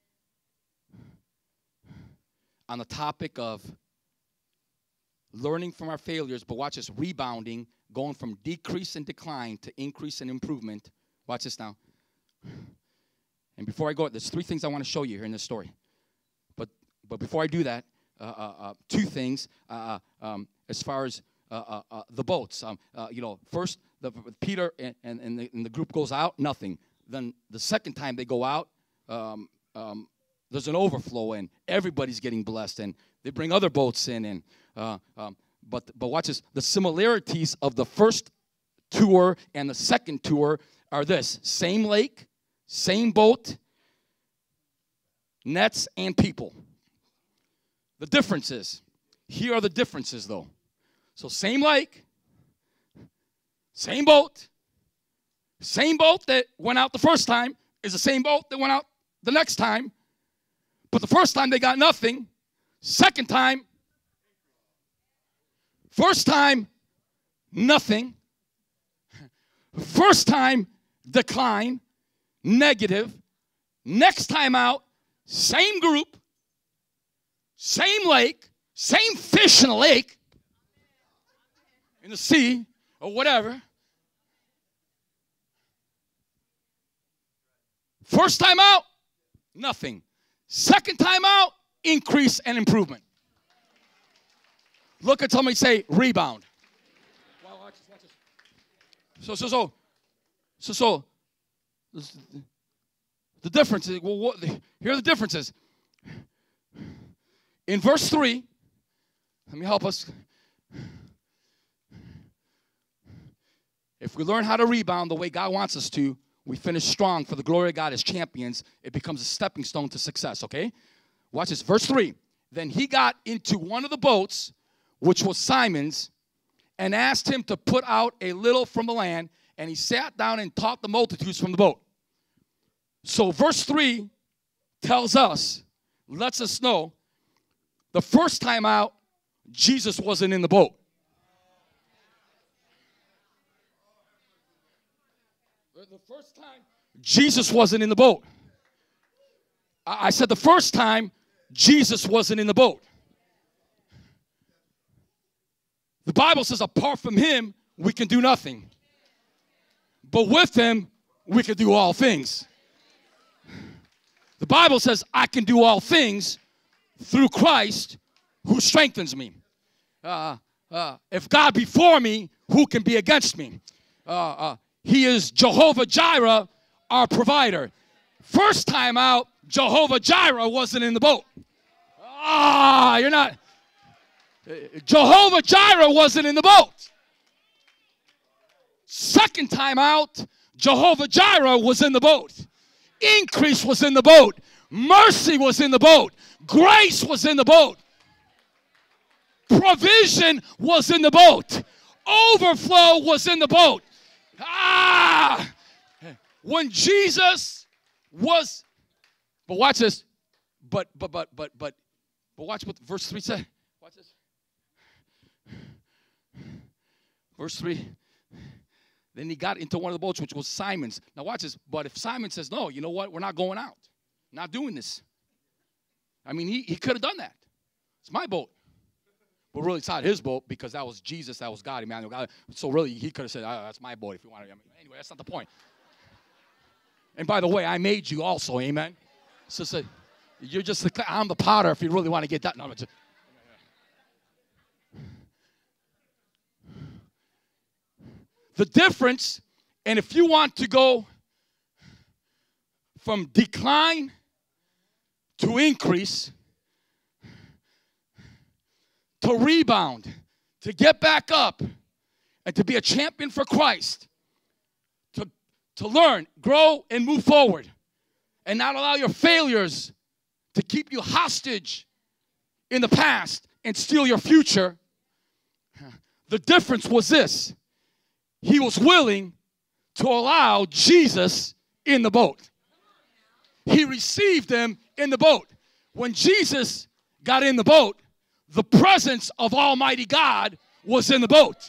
on the topic of learning from our failures, but watch this, rebounding, going from decrease and decline to increase and improvement. Watch this now. And before I go, there's three things I want to show you here in this story. But before I do that, two things as far as the boats. First, Peter and the group goes out, nothing. Then the second time they go out, there's an overflow, and everybody's getting blessed, and they bring other boats in. But watch this. The similarities of the first tour and the second tour are this. Same lake, same boat, nets, and people. The differences. Here are the differences, though. So same lake, same boat. Same boat that went out the first time is the same boat that went out the next time. But the first time they got nothing. Second time, first time, nothing. First time, decline, negative. Next time out, same group, same lake, same fish in the lake, in the sea, or whatever. First time out, nothing. Second time out, increase and improvement. Look at somebody, say rebound. Wow, watch this. So the difference is, here are the differences. In verse 3, let me help us. If we learn how to rebound the way God wants us to, we finish strong for the glory of God as champions. It becomes a stepping stone to success, okay? Watch this. Verse 3. Then he got into one of the boats, which was Simon's, and asked him to put out a little from the land, and he sat down and taught the multitudes from the boat. So verse 3 tells us, lets us know, the first time out, Jesus wasn't in the boat. The first time, Jesus wasn't in the boat. I said the first time, Jesus wasn't in the boat. The Bible says apart from him, we can do nothing. But with him, we can do all things. The Bible says I can do all things through Christ who strengthens me. If God be for me, who can be against me? He is Jehovah Jireh, our provider. First time out, Jehovah Jireh wasn't in the boat. You're not. Jehovah Jireh wasn't in the boat. Second time out, Jehovah Jireh was in the boat. Increase was in the boat. Mercy was in the boat. Grace was in the boat. Provision was in the boat. Overflow was in the boat. When Jesus was, but watch this. But watch what verse 3 says. Watch this. Verse 3. Then he got into one of the boats, which was Simon's. Now watch this. But if Simon says, no, you know what? We're not going out. Not doing this. I mean, he could have done that. It's my boat. But really, it's not his boat because that was Jesus. That was God, Emmanuel. God. So really, he could have said, that's my boat if you want to. I mean, anyway, that's not the point. And by the way, I made you also. Amen. So you're just I'm the potter if you really want to get that. No, just, the difference, and if you want to go from decline to increase, to rebound, to get back up, and to be a champion for Christ, to learn, grow, and move forward, and not allow your failures to keep you hostage in the past and steal your future. The difference was this. He was willing to allow Jesus in the boat. He received him in the boat. When Jesus got in the boat, the presence of Almighty God was in the boat.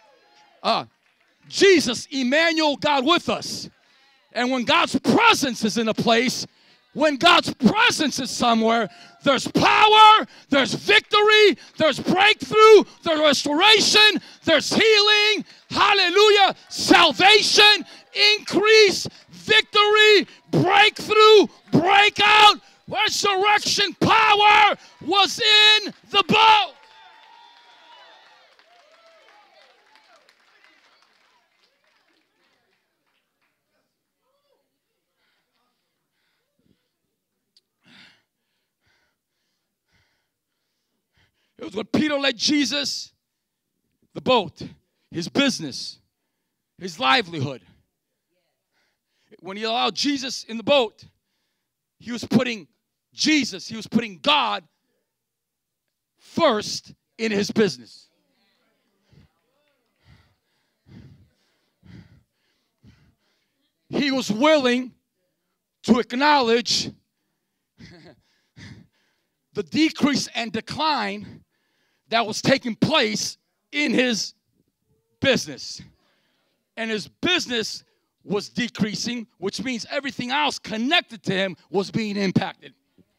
Jesus, Emmanuel, God with us. And when God's presence is in a place, when God's presence is somewhere, there's power, there's victory, there's breakthrough, there's restoration, there's healing, hallelujah, salvation, increase, victory, breakthrough, breakout, resurrection power was in the boat. It was when Peter led Jesus, the boat, his business, his livelihood. When he allowed Jesus in the boat, he was putting Jesus, he was putting God first in his business. He was willing to acknowledge the decrease and decline that was taking place in his business. And his business was decreasing, which means everything else connected to him was being impacted.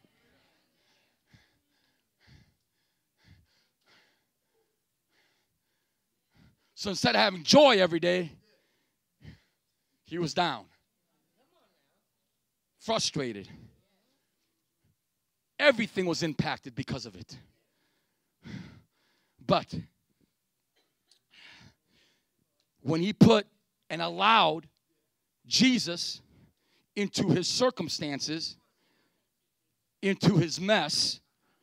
So instead of having joy every day, he was down, frustrated. Everything was impacted because of it. But when he put and allowed Jesus into his circumstances, into his mess,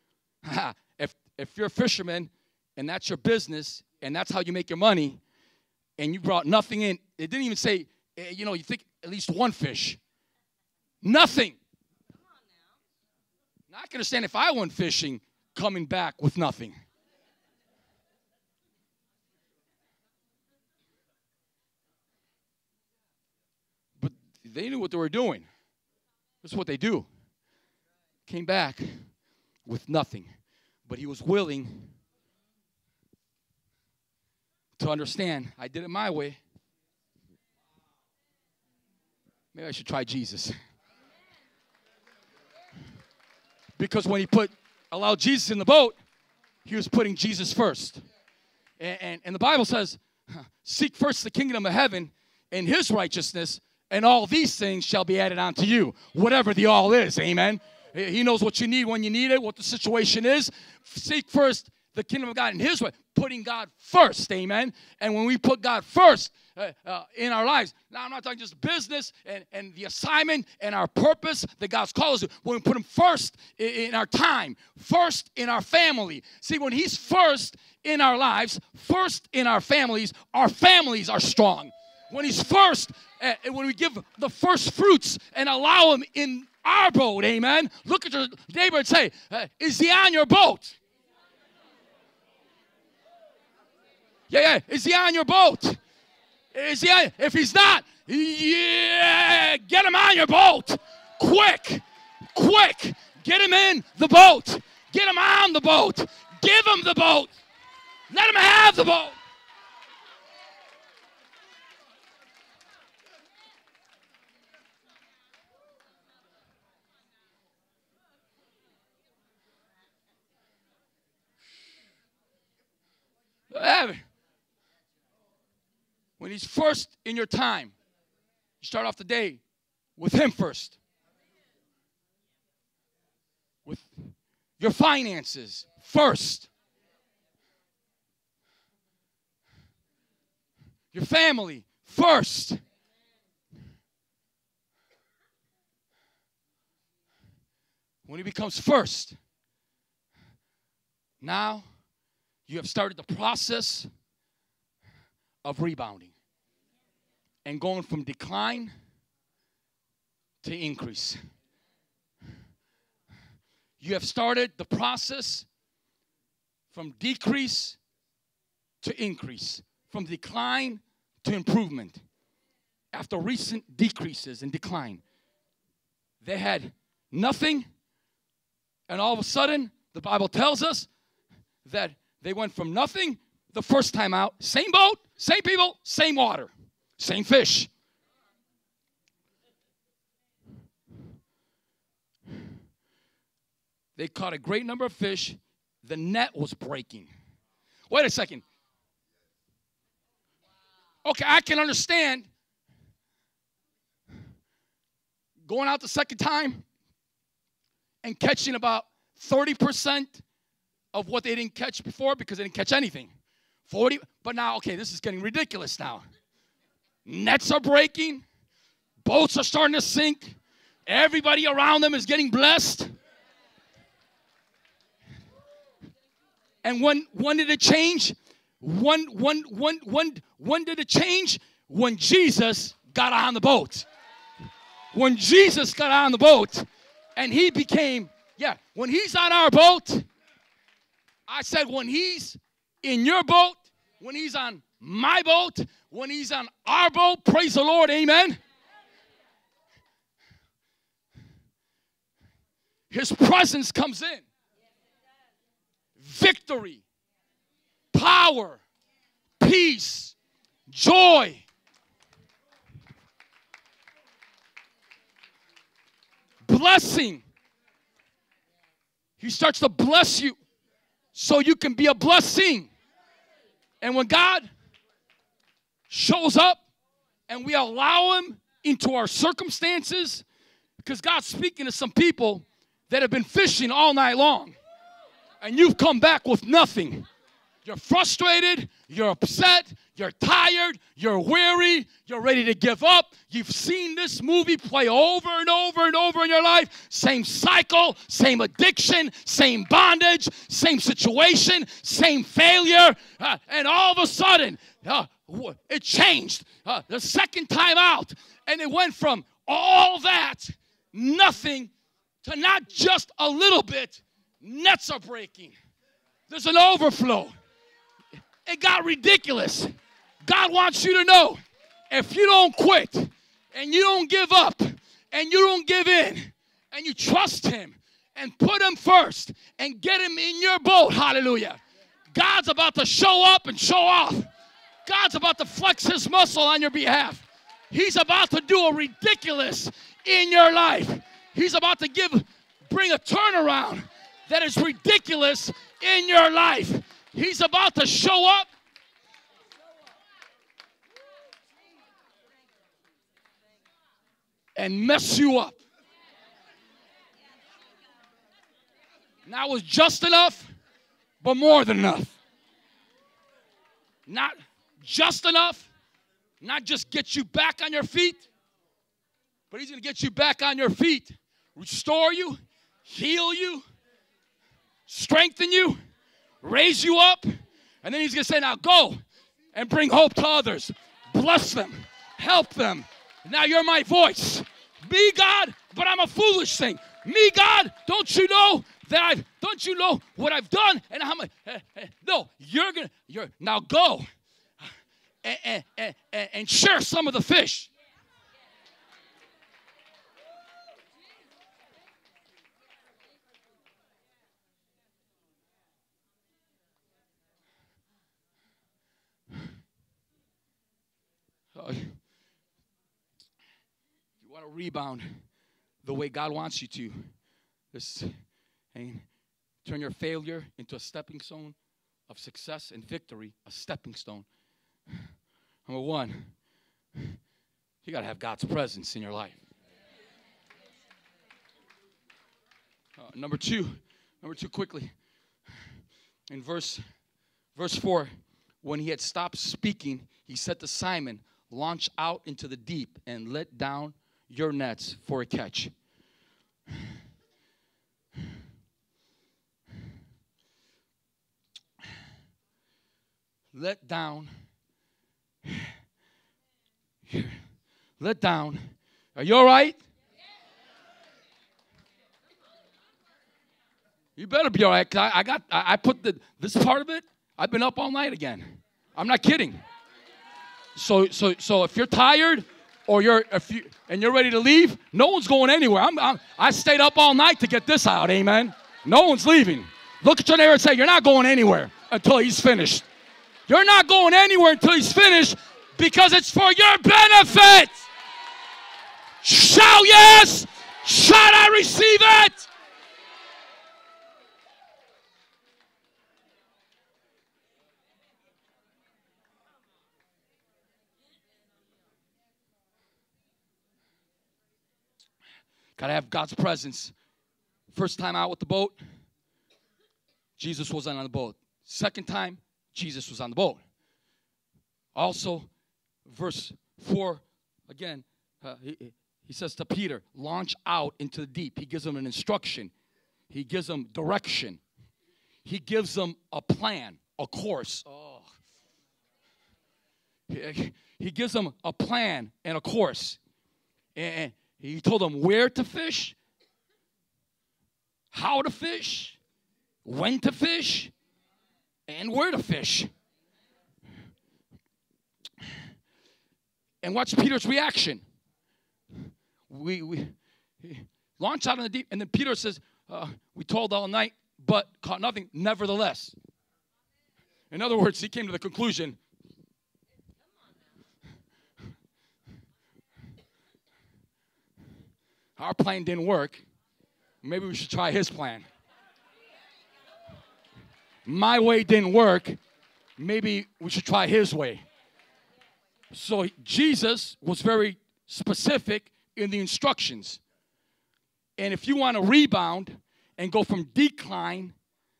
if you're a fisherman and that's your business and that's how you make your money and you brought nothing in, it didn't even say, you think at least one fish. Nothing. Now, I can understand if I went fishing coming back with nothing. But they knew what they were doing. This is what they do. Came back with nothing. But he was willing to understand, I did it my way. Maybe I should try Jesus. Because when he allowed Jesus in the boat, he was putting Jesus first. And the Bible says, seek first the kingdom of heaven and his righteousness, and all these things shall be added unto you. Whatever the all is, amen. He knows what you need when you need it, what the situation is. Seek first the kingdom of God and his way, putting God first, amen. And when we put God first in our lives, now I'm not talking just business and the assignment and our purpose that God's called us to. When we put him first in our time, first in our family. See, when he's first in our lives, first in our families are strong. When he's first, when we give the first fruits and allow him in our boat, amen. Look at your neighbor and say, is he on your boat? Yeah. Is he on your boat? Is he on? If he's not, yeah, get him on your boat. Quick. Get him in the boat. Get him on the boat. Give him the boat. Let him have the boat. When he's first in your time, you start off the day with him first. With your finances first. Your family first. When he becomes first, now you have started the process of rebounding and going from decline to increase. You have started the process from decrease to increase, from decline to improvement. After recent decreases and decline, they had nothing, and all of a sudden, the Bible tells us that they went from nothing the first time out, same boat, same people, same water, same fish. They caught a great number of fish. The net was breaking. Wait a second. Okay, I can understand going out the second time and catching about 30% of what they didn't catch before because they didn't catch anything. 40, but now, okay, this is getting ridiculous now. Nets are breaking. Boats are starting to sink. Everybody around them is getting blessed. And when did it change? When did it change? When Jesus got on the boat. When Jesus got on the boat and he became, when he's on our boat, I said when he's in your boat, when he's on my boat, when he's on our boat, praise the Lord, amen. His presence comes in. Victory, power, peace, joy. Blessing. He starts to bless you so you can be a blessing. And when God shows up and we allow him into our circumstances, because God's speaking to some people that have been fishing all night long. And you've come back with nothing. You're frustrated, you're upset, you're tired, you're weary, you're ready to give up. You've seen this movie play over and over and over in your life. Same cycle, same addiction, same bondage, same situation, same failure. And all of a sudden, it changed the second time out. And it went from all that, nothing, to not just a little bit. Nets are breaking. There's an overflow. It got ridiculous. God wants you to know, if you don't quit and you don't give up and you don't give in and you trust him and put him first and get him in your boat, hallelujah, God's about to show up and show off. God's about to flex his muscle on your behalf. He's about to do a ridiculous in your life. He's about to bring a turnaround that is ridiculous in your life. He's about to show up. And mess you up. Now it was just enough, but more than enough. Not just enough, not just get you back on your feet, but he's going to get you back on your feet, restore you, heal you, strengthen you, raise you up, and then he's going to say, now go and bring hope to others. Bless them. Help them. Now you're my voice. Me, God, but I'm a foolish thing. Me, God, don't you know what I've done and how much? No, you're now go and share some of the fish. You want to rebound the way God wants you to. And turn your failure into a stepping stone of success and victory, a stepping stone. Number one, you got to have God's presence in your life. Number two quickly. In verse 4, when he had stopped speaking, he said to Simon, launch out into the deep and let down your nets for a catch. Let down. Are you all right? You better be all right. I put this part of it. I've been up all night again. I'm not kidding. So if you're tired or you're ready to leave, no one's going anywhere. I stayed up all night to get this out. Amen. No one's leaving. Look at your neighbor and say, you're not going anywhere until he's finished. You're not going anywhere until he's finished because it's for your benefit. Shout yes. Shout I receive it. Got to have God's presence. First time out with the boat, Jesus wasn't on the boat. Second time, Jesus was on the boat. Also, verse 4, again, he says to Peter, launch out into the deep. He gives him an instruction. He gives him direction. He gives him a plan, a course. Oh. He gives him a plan and a course. And he told him where to fish, how to fish, when to fish, and where to fish. And watch Peter's reaction. We launch out in the deep, and then Peter says, we toiled all night, but caught nothing, nevertheless. In other words, he came to the conclusion, our plan didn't work. Maybe we should try his plan. My way didn't work. Maybe we should try his way. So Jesus was very specific in the instructions. And if you want to rebound and go from decline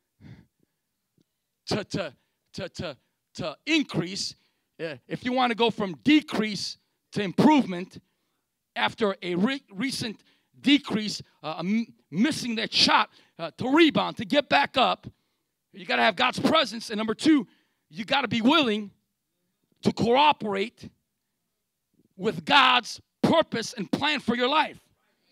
to increase, if you want to go from decrease to improvement after a recent decrease, missing that shot, to rebound, to get back up, you got to have God's presence. And number two, you got to be willing to cooperate with God's purpose and plan for your life.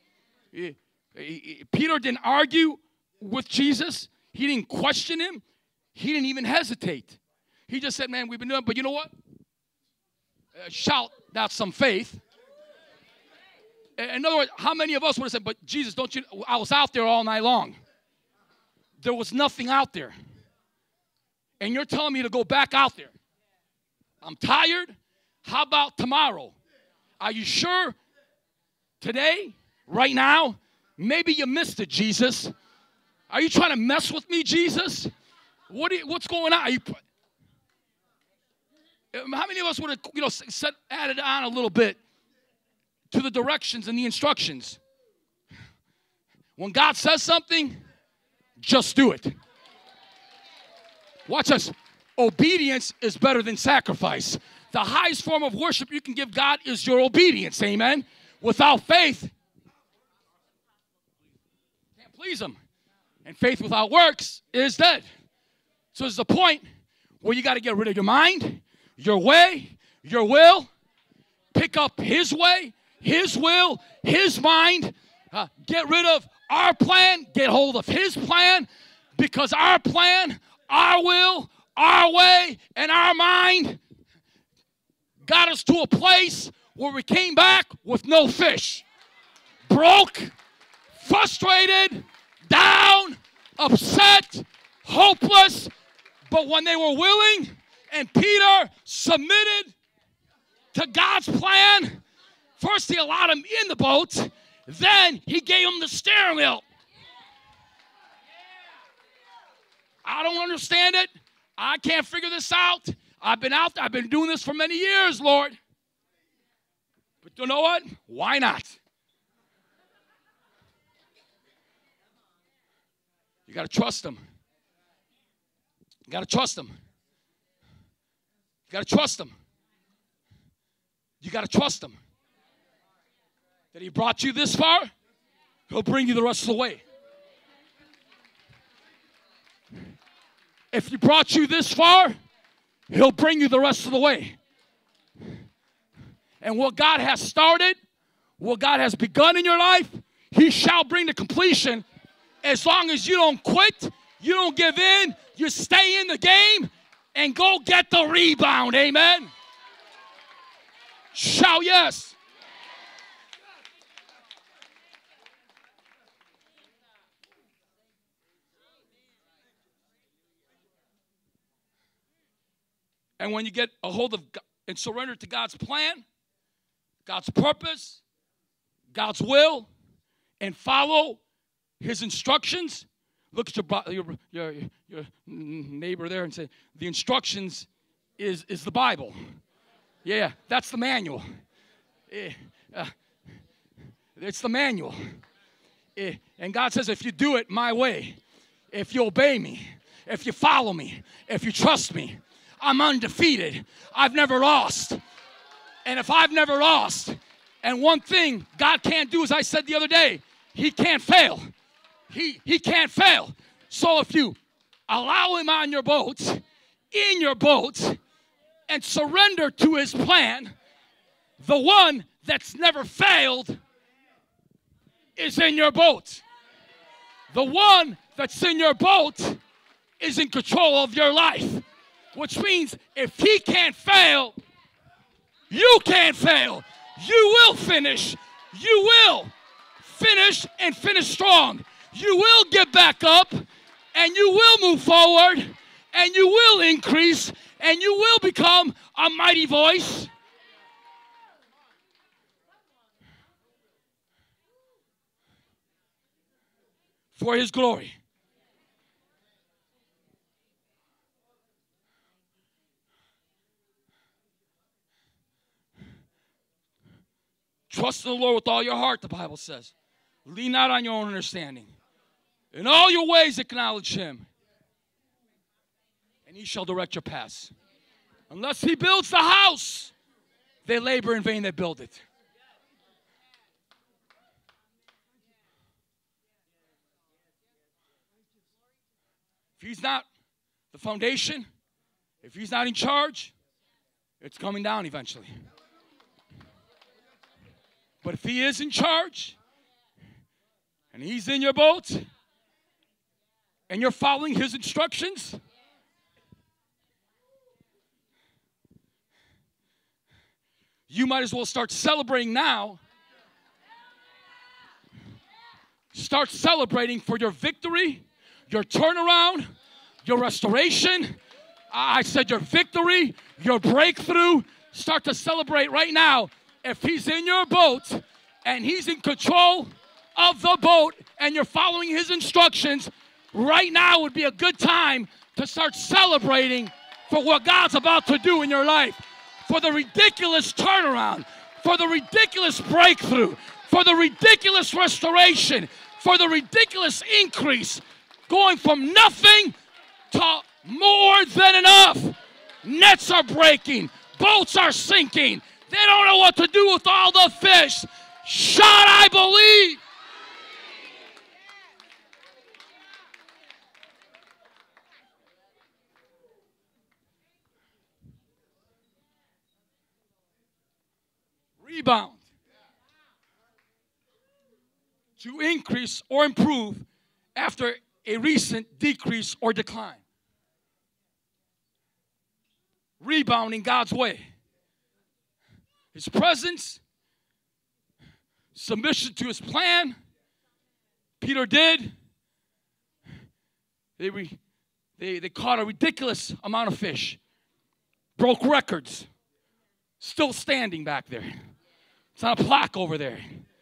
Peter didn't argue with Jesus. He didn't question him. He didn't even hesitate. He just said, man, we've been doing it, but you know what? Shout, that's some faith. In other words, how many of us would have said, but Jesus, don't you, I was out there all night long. There was nothing out there. And you're telling me to go back out there. I'm tired. How about tomorrow? Are you sure? Today? Right now? Maybe you missed it, Jesus. Are you trying to mess with me, Jesus? What's going on? How many of us would have, added on a little bit to the directions and the instructions? When God says something, just do it. Watch us. Obedience is better than sacrifice. The highest form of worship you can give God is your obedience. Amen. Without faith, can't please him. And faith without works is dead. So there's a point where you got to get rid of your mind, your way, your will. Pick up his way, his will, his mind. Get rid of our plan. Get hold of his plan. Because our plan, our will, our way, and our mind got us to a place where we came back with no fish. Broke, frustrated, down, upset, hopeless. But when they were willing and Peter submitted to God's plan, first he allowed him in the boat, then he gave him the steering wheel. I don't understand it. I can't figure this out. I've been doing this for many years, Lord. But you know what? Why not? You got to trust him. You got to trust him. You got to trust him. You got to trust him. That he brought you this far, he'll bring you the rest of the way. If he brought you this far, he'll bring you the rest of the way. And what God has started, what God has begun in your life, he shall bring to completion, as long as you don't quit, you don't give in, you stay in the game and go get the rebound. Amen. Shout yes. And when you get a hold of God and surrender to God's plan, God's purpose, God's will, and follow his instructions, look at your neighbor there and say, the instructions is the Bible. Yeah, that's the manual. It's the manual. And God says, if you do it my way, if you obey me, if you follow me, if you trust me, I'm undefeated. I've never lost. And if I've never lost, and one thing God can't do, as I said the other day, he can't fail. He can't fail. So if you allow him on your boat, in your boat, and surrender to his plan, the one that's never failed is in your boat. The one that's in your boat is in control of your life. Which means if he can't fail, you can't fail. You will finish. You will finish and finish strong. You will get back up and you will move forward and you will increase and you will become a mighty voice. For his glory. Trust in the Lord with all your heart, the Bible says. Lean not on your own understanding. In all your ways acknowledge him, and he shall direct your paths. Unless he builds the house, they labor in vain that build it. If he's not the foundation, if he's not in charge, it's coming down eventually. But if he is in charge, and he's in your boat, and you're following his instructions, you might as well start celebrating now. Start celebrating for your victory, your turnaround, your restoration. I said your victory, your breakthrough. Start to celebrate right now. If he's in your boat and he's in control of the boat and you're following his instructions, right now would be a good time to start celebrating for what God's about to do in your life, for the ridiculous turnaround, for the ridiculous breakthrough, for the ridiculous restoration, for the ridiculous increase, going from nothing to more than enough. Nets are breaking. Boats are sinking. They don't know what to do with all the fish. Shout, I believe. Rebound. To increase or improve after a recent decrease or decline. Rebounding God's way. his presence, submission to his plan. Peter did. They caught a ridiculous amount of fish. Broke records. Still standing back there. It's on a plaque over there.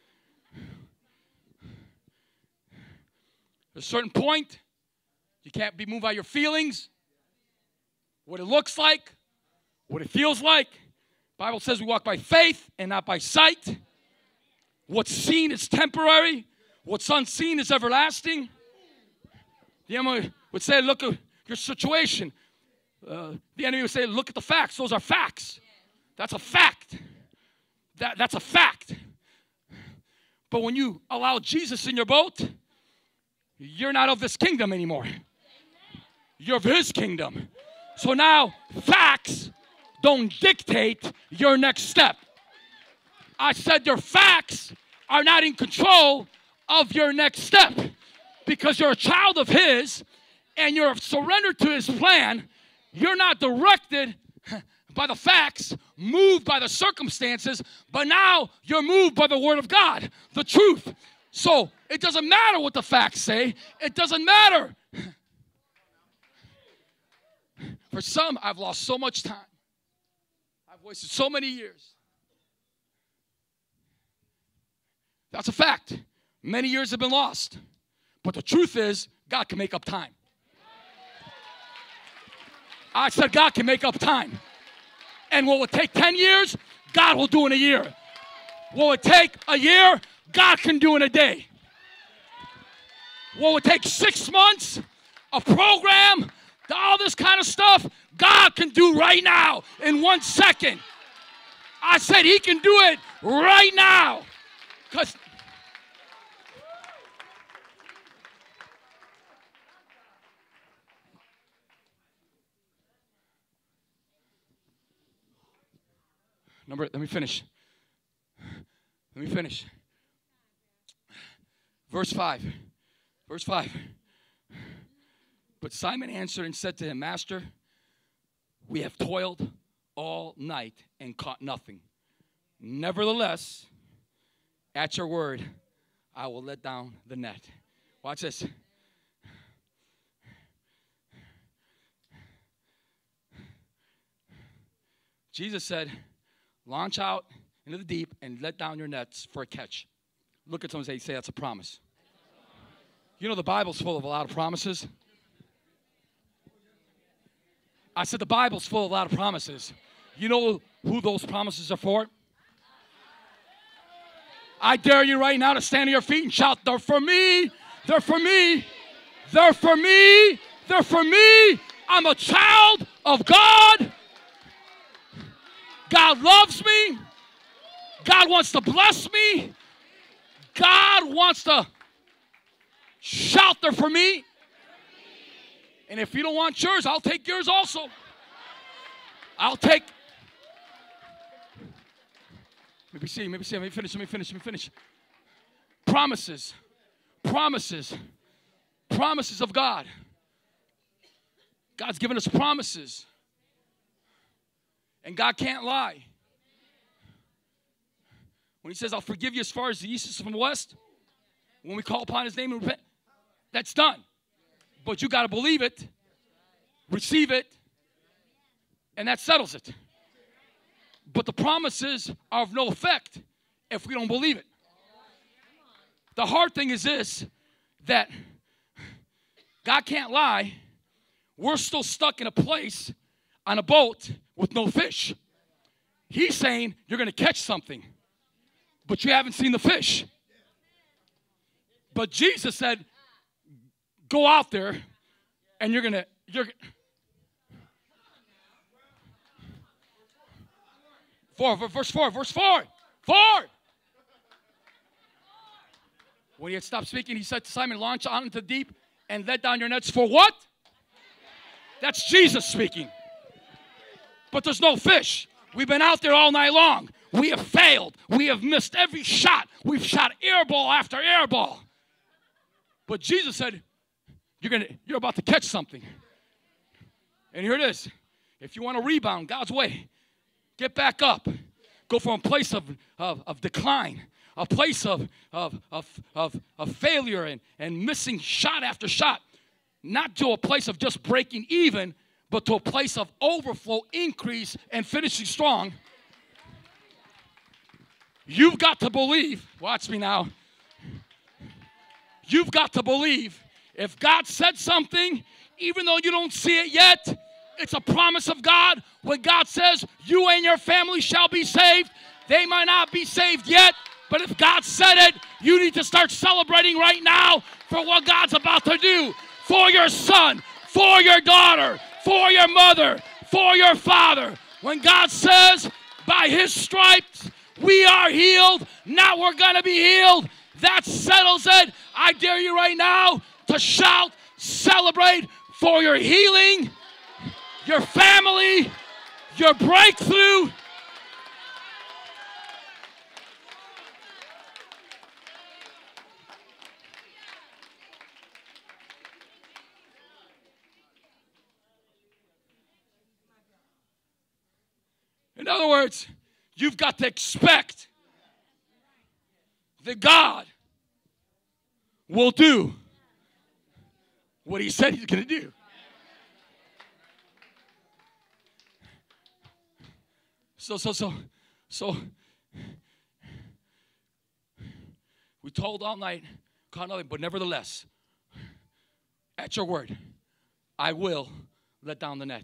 At a certain point, you can't be moved by your feelings, what it looks like, what it feels like. The Bible says we walk by faith and not by sight. What's seen is temporary. What's unseen is everlasting. The enemy would say, look at your situation. The enemy would say, look at the facts. Those are facts. That's a fact. That's a fact. But when you allow Jesus in your boat, you're not of this kingdom anymore. You're of his kingdom. So now facts don't dictate your next step. I said your facts are not in control of your next step because you're a child of his and you're surrendered to his plan. You're not directed by the facts, moved by the circumstances, but now you're moved by the word of God, the truth. So it doesn't matter what the facts say. It doesn't matter. For some, I've lost so much time. I've wasted so many years. That's a fact. Many years have been lost. But the truth is, God can make up time. I said God can make up time. And what would take 10 years, God will do in a year. What would take a year, God can do in a day. What would take 6 months, a program, all this kind of stuff, God can do right now in 1 second. I said he can do it right now. Because let me finish. Verse 5. But Simon answered and said to him, Master, we have toiled all night and caught nothing. Nevertheless, at your word, I will let down the net. Watch this. Jesus said, launch out into the deep and let down your nets for a catch. Look at someone and say that's a promise. You know the Bible's full of a lot of promises. I said the Bible's full of a lot of promises. You know who those promises are for? I dare you right now to stand on your feet and shout, they're for me, they're for me, they're for me, they're for me. I'm a child of God. God loves me. God wants to bless me. God wants to shout there for me. And if you don't want yours, I'll take yours also. I'll take. Let me finish. Promises of God. God's given us promises. And God can't lie. When he says, I'll forgive you as far as the east is from the west, when we call upon his name and repent, that's done. But you got to believe it, receive it, and that settles it. But the promises are of no effect if we don't believe it. The hard thing is this, that God can't lie. We're still stuck in a place on a boat with no fish. He's saying you're going to catch something, but you haven't seen the fish. But Jesus said, go out there and you're verse 4. When he had stopped speaking, he said to Simon, launch out into the deep and let down your nets for what? That's Jesus speaking. But there's no fish. We've been out there all night long. We have failed. We have missed every shot. We've shot air ball after air ball. But Jesus said, you're about to catch something. And here it is. If you want to rebound God's way, get back up. go from a place of decline, a place of failure and missing shot after shot, not to a place of just breaking even, but to a place of overflow, increase, and finishing strong. You've got to believe, watch me now, you've got to believe if God said something, even though you don't see it yet, it's a promise of God. When God says you and your family shall be saved, they might not be saved yet, but if God said it, you need to start celebrating right now for what God's about to do for your son, for your daughter, for your mother, for your father. When God says, by his stripes, we are healed, now we're going to be healed, that settles it. I dare you right now to shout, celebrate for your healing, your family, your breakthrough. In other words, you've got to expect that God will do what he said he's going to do. So we told all night, caught nothing, but nevertheless, at your word, I will let down the net.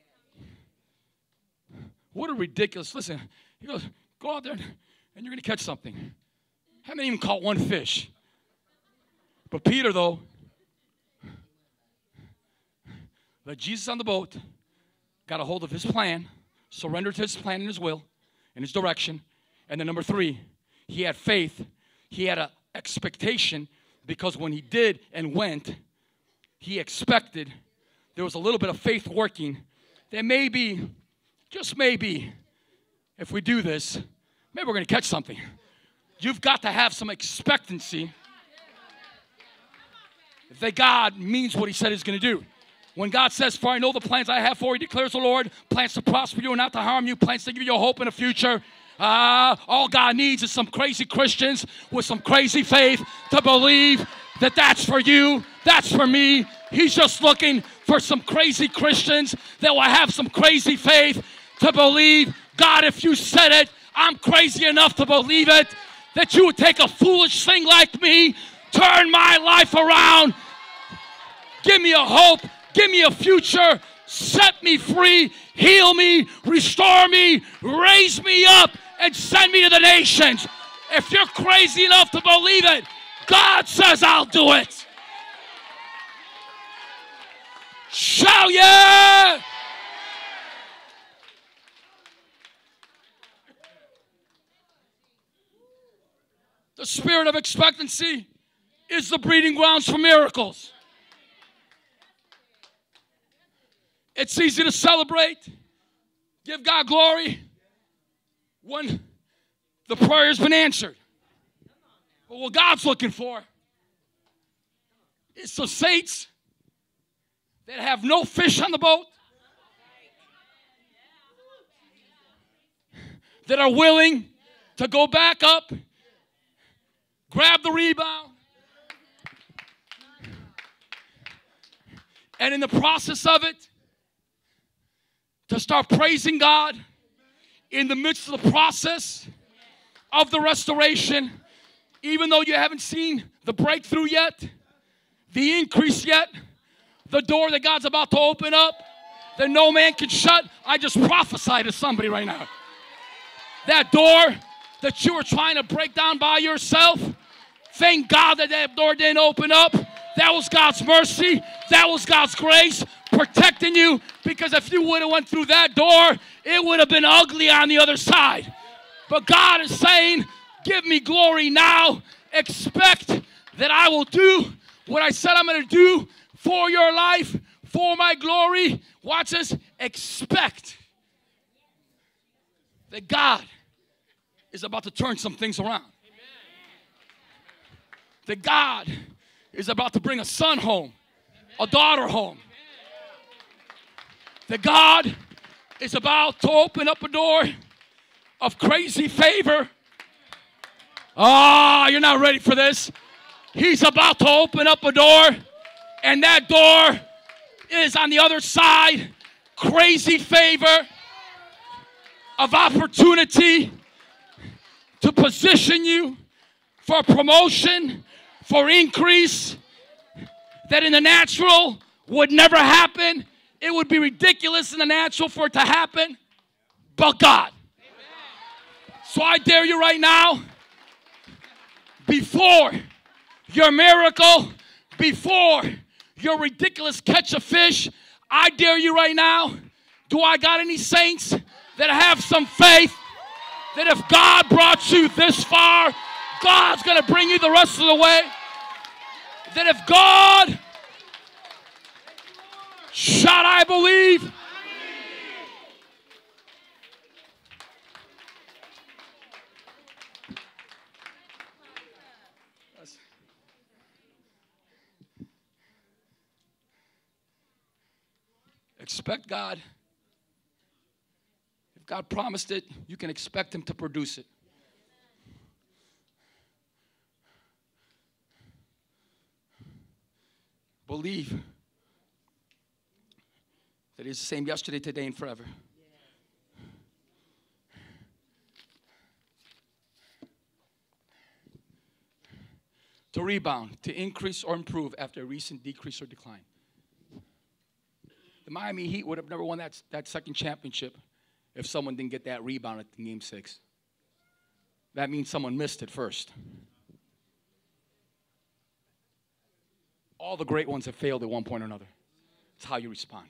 What a ridiculous, listen, he goes, go out there and you're going to catch something. Haven't even caught one fish. But Peter, though, let Jesus on the boat, got a hold of his plan, surrendered to his plan and his will, and his direction. And then number 3, he had faith. He had an expectation, because when he did and went, he expected. There was a little bit of faith working. That maybe, just maybe, if we do this, maybe we're going to catch something. You've got to have some expectancy that God means what he said he's going to do. When God says, for I know the plans I have for you, declares the Lord, plans to prosper you and not to harm you, plans to give you a hope in the future. All God needs is some crazy Christians with some crazy faith to believe that that's for you, that's for me. He's just looking for some crazy Christians that will have some crazy faith to believe, God, if you said it, I'm crazy enough to believe it, that you would take a foolish thing like me, turn my life around, give me a hope, give me a future, set me free, heal me, restore me, raise me up, and send me to the nations. If you're crazy enough to believe it, God says I'll do it. Shout yeah! The spirit of expectancy is the breeding grounds for miracles. It's easy to celebrate, give God glory when the prayer has been answered. But what God's looking for is some saints that have no fish on the boat, that are willing to go back up, grab the rebound, and in the process of it, to start praising God in the midst of the process of the restoration, even though you haven't seen the breakthrough yet, the increase yet, the door that God's about to open up that no man can shut. I just prophesy to somebody right now. That door that you were trying to break down by yourself, thank God that that door didn't open up. That was God's mercy. That was God's grace protecting you, because if you would have went through that door, it would have been ugly on the other side. But God is saying, give me glory now. Expect that I will do what I said I'm going to do for your life, for my glory. Watch this. Expect that God is about to turn some things around. That God is about to bring a son home, a daughter home. That God is about to open up a door of crazy favor. Oh, you're not ready for this. He's about to open up a door, and that door is on the other side. Crazy favor of opportunity to position you for promotion, for increase, that in the natural would never happen. It would be ridiculous in the natural for it to happen, but God. So I dare you right now, before your miracle, before your ridiculous catch of fish, I dare you right now, do I got any saints that have some faith that if God brought you this far, God's going to bring you the rest of the way? That if God, shout I believe. Expect God. If God promised it, you can expect him to produce it. Believe that he's the same yesterday, today, and forever. To rebound, to increase or improve after a recent decrease or decline. The Miami Heat would have never won that second championship if someone didn't get that rebound in Game 6. That means someone missed it first. All the great ones have failed at one point or another. It's how you respond.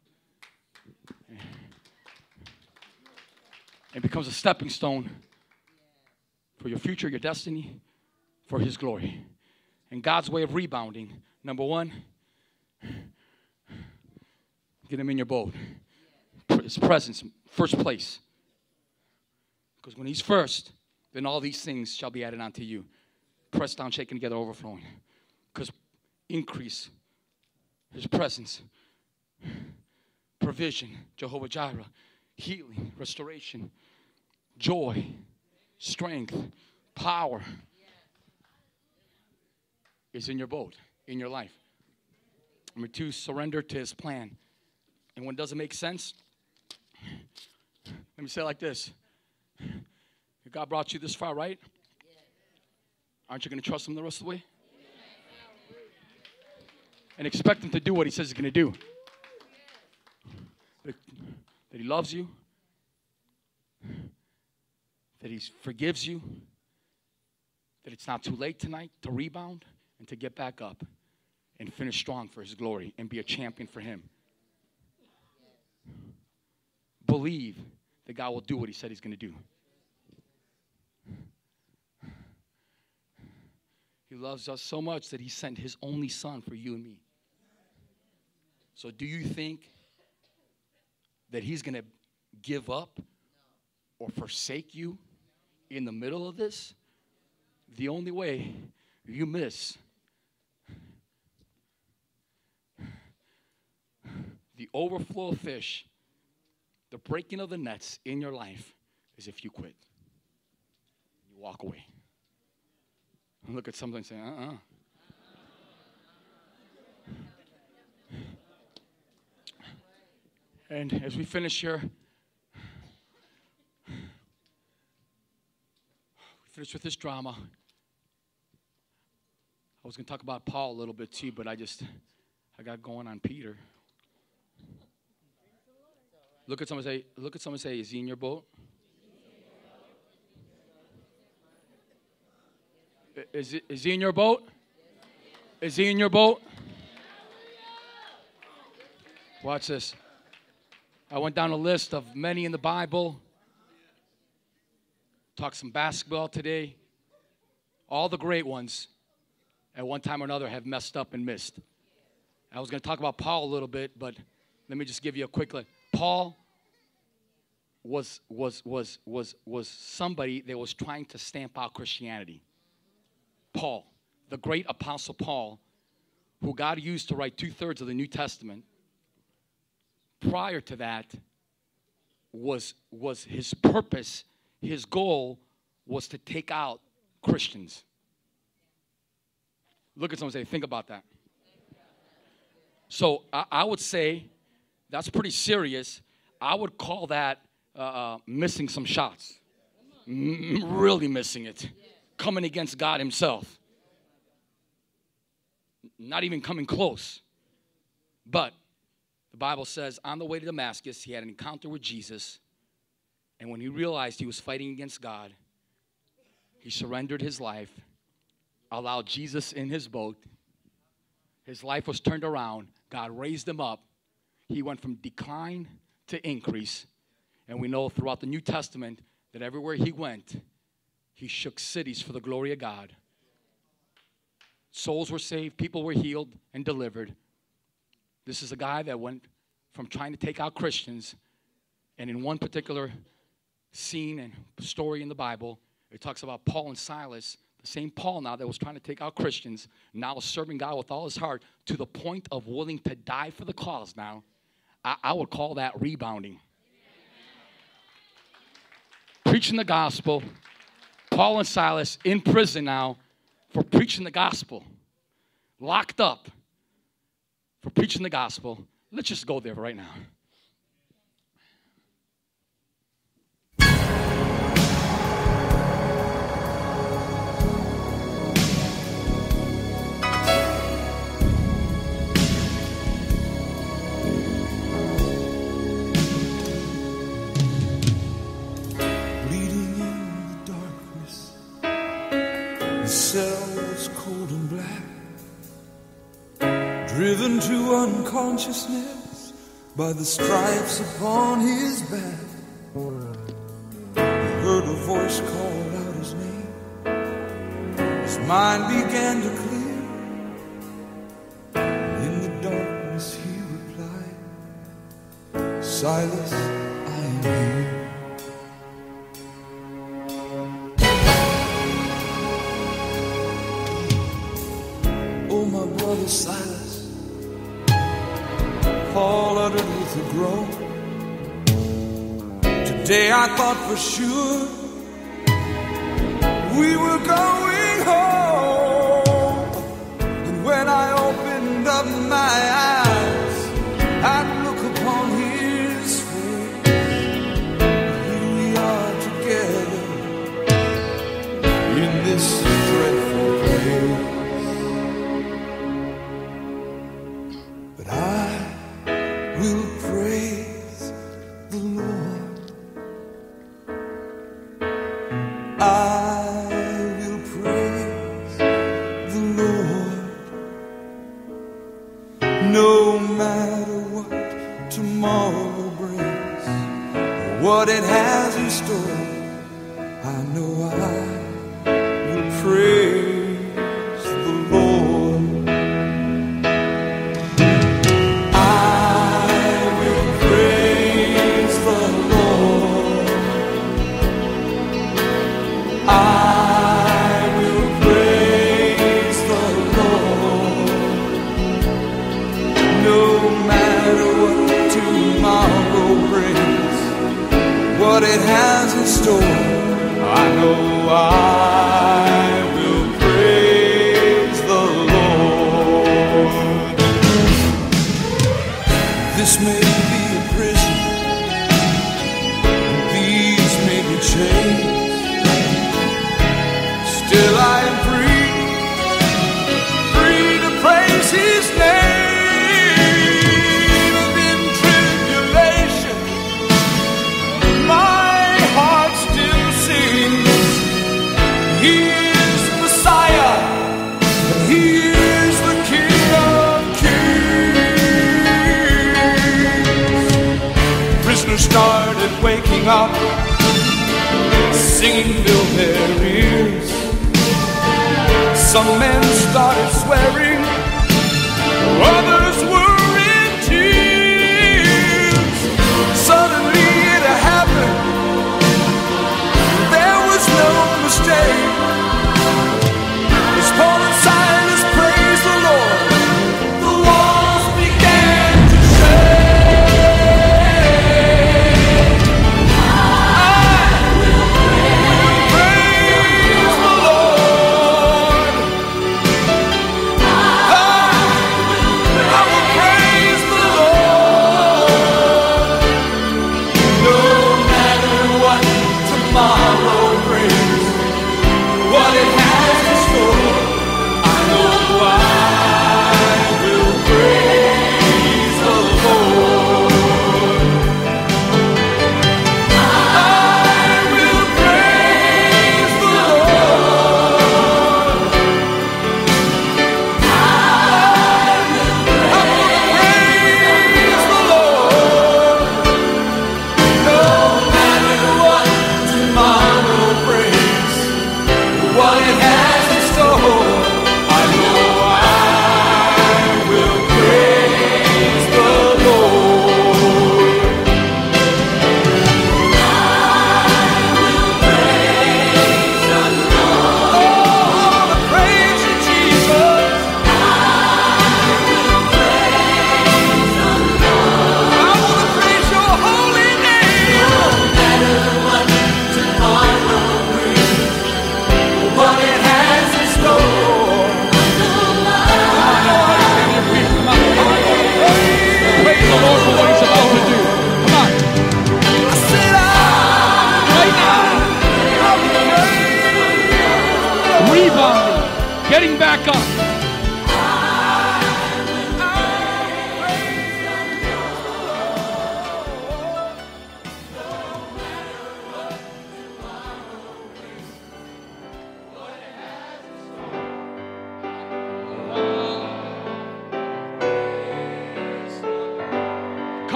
It becomes a stepping stone for your future, your destiny, for his glory. And God's way of rebounding, number one, get him in your boat. His presence, first place. Because when he's first, then all these things shall be added unto you. Pressed down, shaken together, overflowing. Because increase, his presence, provision, Jehovah Jireh, healing, restoration, joy, strength, power is in your boat, in your life. Number two, surrender to his plan. And when it doesn't make sense, let me say it like this. If God brought you this far, right? Aren't you going to trust him the rest of the way? And expect him to do what he says he's going to do. That he loves you. That he forgives you. That it's not too late tonight to rebound and to get back up and finish strong for his glory and be a champion for him. Believe that God will do what he said he's going to do. He loves us so much that he sent his only son for you and me. So do you think that he's going to give up or forsake you in the middle of this? The only way you miss the overflow of fish, the breaking of the nets in your life, is if you quit. You walk away. And look at somebody and say, And as we finish here, we finish with this drama. I was going to talk about Paul a little bit too, but I got going on Peter. Look at someone say, is he in your boat? Is he in your boat? Is he in your boat? Watch this. I went down a list of many in the Bible. Talked some basketball today. All the great ones, at one time or another, have messed up and missed. I was going to talk about Paul a little bit, but let me just give you a quick look. Paul was somebody that was trying to stamp out Christianity. Paul, the great apostle Paul, who God used to write 2/3 of the New Testament. Prior to that was his purpose his goal was to take out Christians. Look at someone and say, think about that. So I would say that's pretty serious. I would call that missing some shots. Really missing it. Coming against God himself. Not even coming close. But the Bible says on the way to Damascus, he had an encounter with Jesus. And when he realized he was fighting against God, he surrendered his life, allowed Jesus in his boat. His life was turned around. God raised him up. He went from decline to increase. And we know throughout the New Testament that everywhere he went, he shook cities for the glory of God. Souls were saved, people were healed and delivered. This is a guy that went from trying to take out Christians, and in one particular scene and story in the Bible, it talks about Paul and Silas, the same Paul now that was trying to take out Christians, now serving God with all his heart to the point of willing to die for the cause now. I would call that rebounding. Preaching the gospel. Paul and Silas in prison now for preaching the gospel. Locked up for preaching the gospel. Let's just go there right now. Driven to unconsciousness by the stripes upon his back, he heard a voice call out his name. His mind began to clear. In the darkness he replied, Silas, I am here. Oh, my brother Silas, Paul uttered with a groan, today I thought for sure we were going home. And when I opened up my eyes, I'd look upon his face. Here we are together in this dreadful place. But I will praise the Lord. I will praise the Lord. No matter what tomorrow brings, or what it has in store, I know I will praise the Lord. What it has in store, I know I will praise the Lord. This may be a prison, and these may be chains. Still I am free to praise his name. Started waking up, singing filled their ears. Some men started swearing, others were in tears. Suddenly it happened, there was no mistake. As Paul and Silas praised the Lord, the walls began to shake. I will praise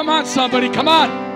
Come on, somebody, come on.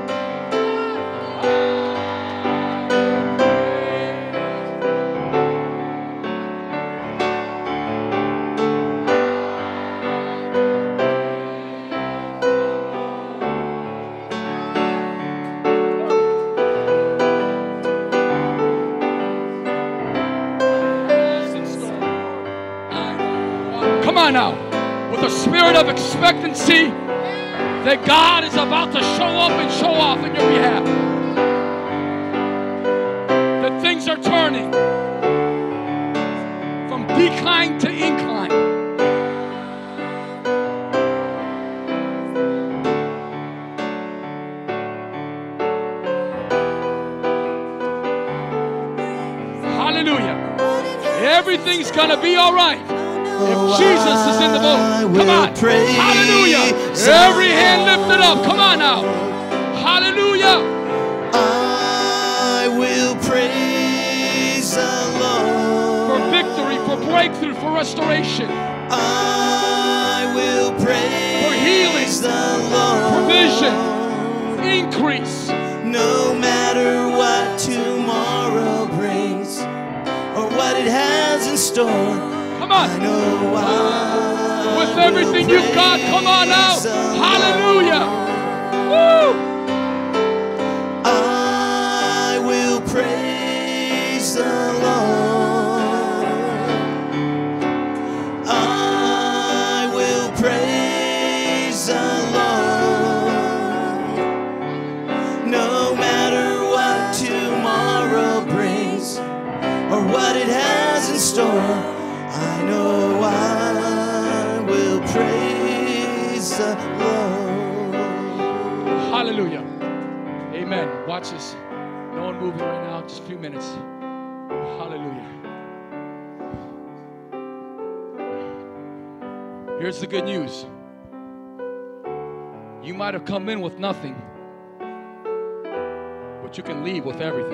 Come on now, with a spirit of expectancy that God is about to show up and show off in your behalf. That things are turning from decline to incline. Hallelujah. Everything's gonna be all right. If Jesus is in the boat, come on. Hallelujah. Every hand lifted up. Come on now. Hallelujah. I will praise the Lord. For victory, for breakthrough, for restoration. I will praise for healing, the Lord. provision, increase. No matter what tomorrow brings or what it has in store. Come on. With everything you've got, come on now. Hallelujah. Woo. I will praise the Lord. I will praise the Lord. No matter what tomorrow brings or what it has in store. I know I will praise the Lord. Hallelujah. Amen. Watch this. No one moving right now. Just a few minutes. Hallelujah. Here's the good news. You might have come in with nothing, but you can leave with everything.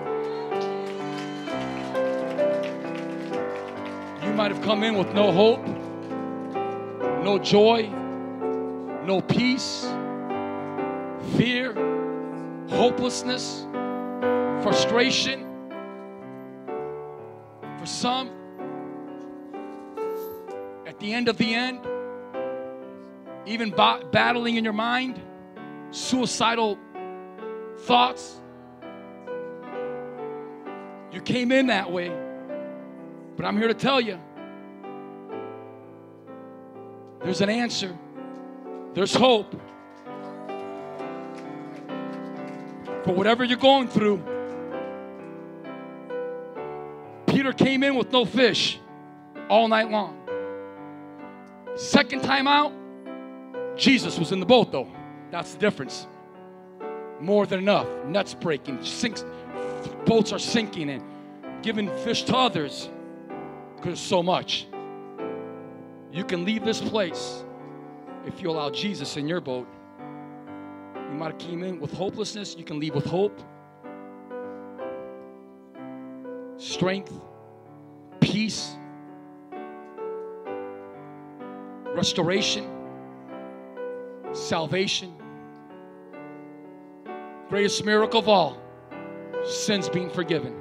You might have come in with no hope, no joy, no peace, fear, hopelessness, frustration. For some, at the end of the end, even battling in your mind, suicidal thoughts. You came in that way. But I'm here to tell you, there's an answer. There's hope. For whatever you're going through. Peter came in with no fish all night long. Second time out, Jesus was in the boat though. That's the difference. More than enough. Nets breaking, boats are sinking and giving fish to others. Because so much. You can leave this place if you allow Jesus in your boat. You might have came in with hopelessness. You can leave with hope, strength, peace, restoration, salvation. Greatest miracle of all, sins being forgiven.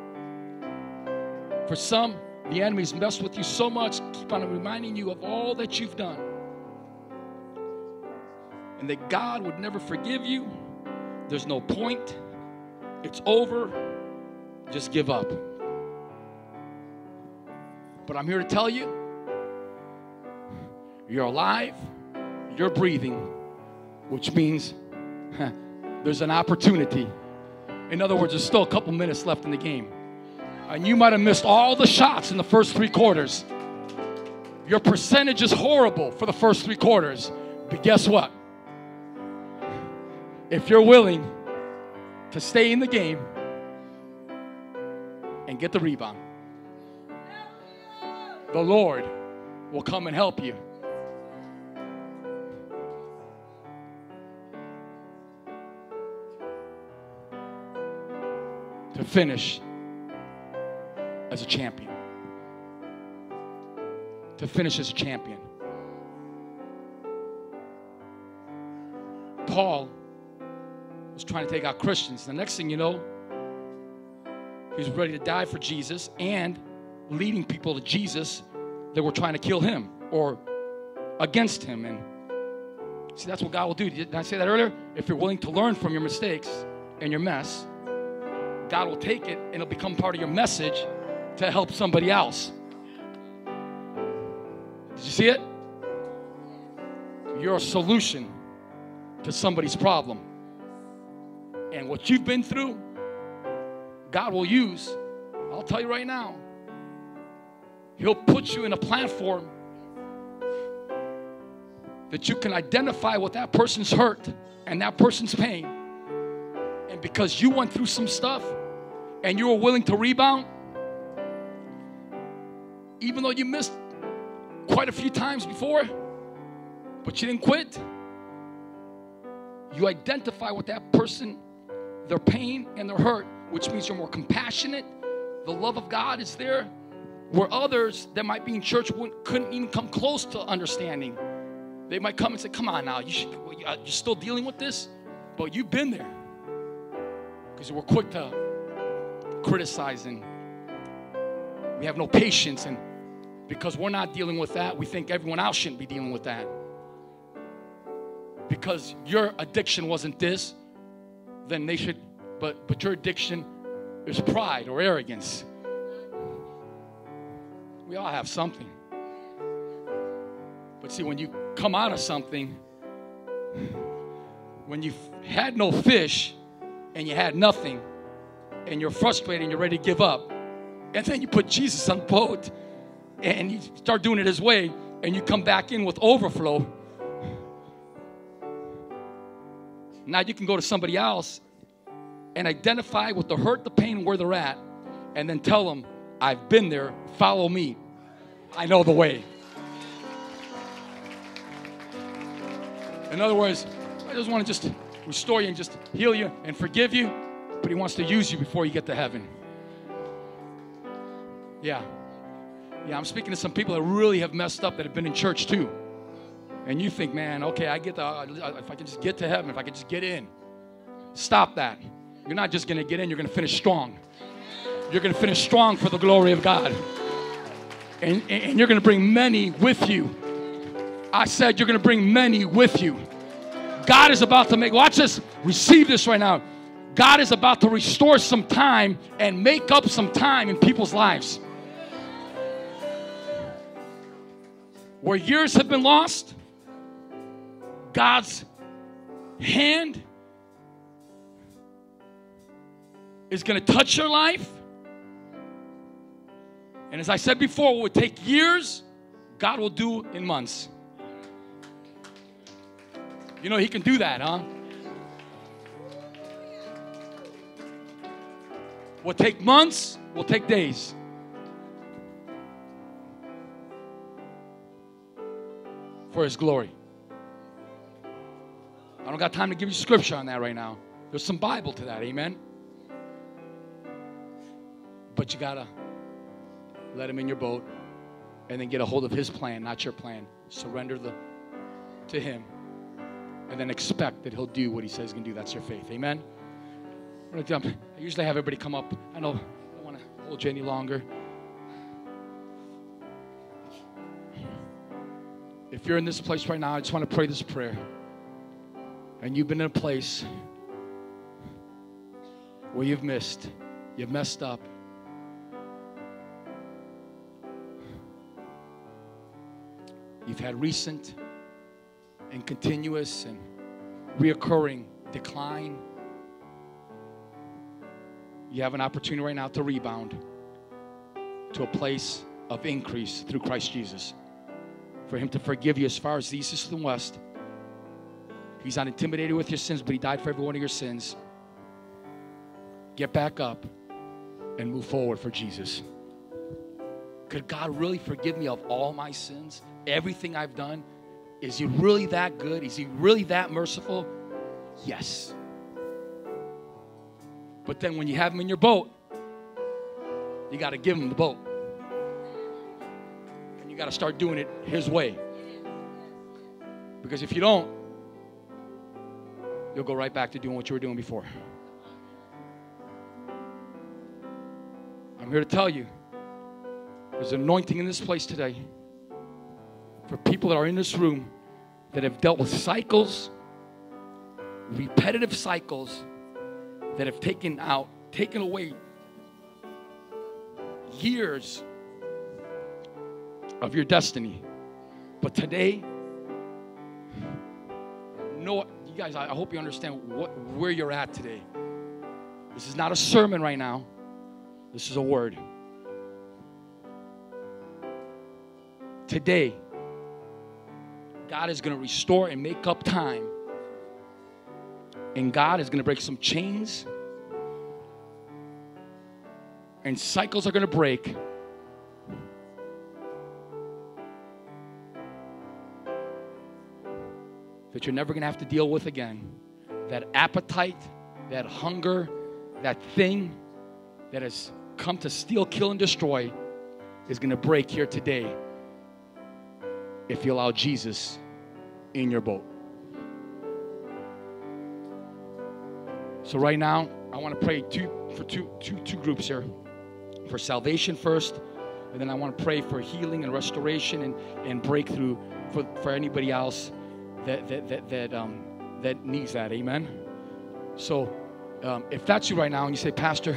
For some, the enemy's messed with you so much, keep on reminding you of all that you've done. And that God would never forgive you. There's no point. It's over. Just give up. But I'm here to tell you, you're alive, you're breathing, which means there's an opportunity. In other words, there's still a couple minutes left in the game. And you might have missed all the shots in the first 3 quarters. Your percentage is horrible for the first 3 quarters. But guess what? If you're willing to stay in the game and get the rebound, the Lord will come and help you. To finish as a champion. To finish as a champion. Paul was trying to take out Christians. The next thing you know, he was ready to die for Jesus and leading people to Jesus that were trying to kill him or against him. And see, that's what God will do. Did I say that earlier? If you're willing to learn from your mistakes and your mess, God will take it and it'll become part of your message to help somebody else. Did you see it? You're a solution to somebody's problem. And what you've been through, God will use. I'll tell you right now, He'll put you in a platform that you can identify with that person's hurt and that person's pain. And because you went through some stuff and you were willing to rebound, even though you missed quite a few times before, but you didn't quit, you identify with that person, their pain and their hurt, which means you're more compassionate. The love of God is there, where others that might be in church couldn't even come close to understanding. They might come and say, come on now, you're still dealing with this? But you've been there. Because we're quick to criticize and we have no patience. And because we're not dealing with that, we think everyone else shouldn't be dealing with that. Because your addiction wasn't this, then they should, but your addiction is pride or arrogance. We all have something. But see, when you come out of something, when you've had no fish and you had nothing and you're frustrated and you're ready to give up, and then you put Jesus on the boat and you start doing it His way and you come back in with overflow, now you can go to somebody else and identify with the hurt, the pain, where they're at, and then tell them, I've been there, follow me. I know the way. In other words, I just want to just restore you and just heal you and forgive you, but He wants to use you before you get to heaven. Yeah, I'm speaking to some people that really have messed up that have been in church too. And you think, man, okay, if I can just get to heaven, if I can just get in. Stop that. You're not just going to get in, you're going to finish strong. You're going to finish strong for the glory of God. And you're going to bring many with you. I said you're going to bring many with you. God is about to watch this, receive this right now. God is about to restore some time and make up some time in people's lives. Where years have been lost, God's hand is going to touch your life. And as I said before, what would take years, God will do in months. You know, He can do that, huh? What take months will take days. For His glory. I don't got time to give you scripture on that right now. There's some Bible to that, amen? But you got to let Him in your boat and then get a hold of His plan, not your plan. Surrender to Him and then expect that He'll do what He says He can do. That's your faith, amen? I usually have everybody come up. I know I don't want to hold you any longer. If you're in this place right now, I just want to pray this prayer. And you've been in a place where you've messed up. You've had recent and continuous and reoccurring decline. You have an opportunity right now to rebound to a place of increase through Christ Jesus. For Him to forgive you as far as the east is from the west. He's not intimidated with your sins, but He died for every one of your sins. Get back up and move forward for Jesus. Could God really forgive me of all my sins? Everything I've done? Is He really that good? Is He really that merciful? Yes. But then when you have Him in your boat, you got to give Him the boat. And you got to start doing it His way. Because if you don't, you'll go right back to doing what you were doing before. I'm here to tell you, there's anointing in this place today for people that are in this room that have dealt with cycles, repetitive cycles that have taken away years of your destiny. But today, you guys, I hope you understand where you're at today. This is not a sermon right now. This is a word. Today, God is going to restore and make up time. And God is going to break some chains. And cycles are going to break. That you're never going to have to deal with again. That appetite, that hunger, that thing that has come to steal, kill, and destroy is going to break here today if you allow Jesus in your boat. So right now, I want to pray for two groups here. For salvation first, and then I want to pray for healing and restoration and breakthrough for anybody else that needs that. Amen. So if that's you right now and you say, Pastor,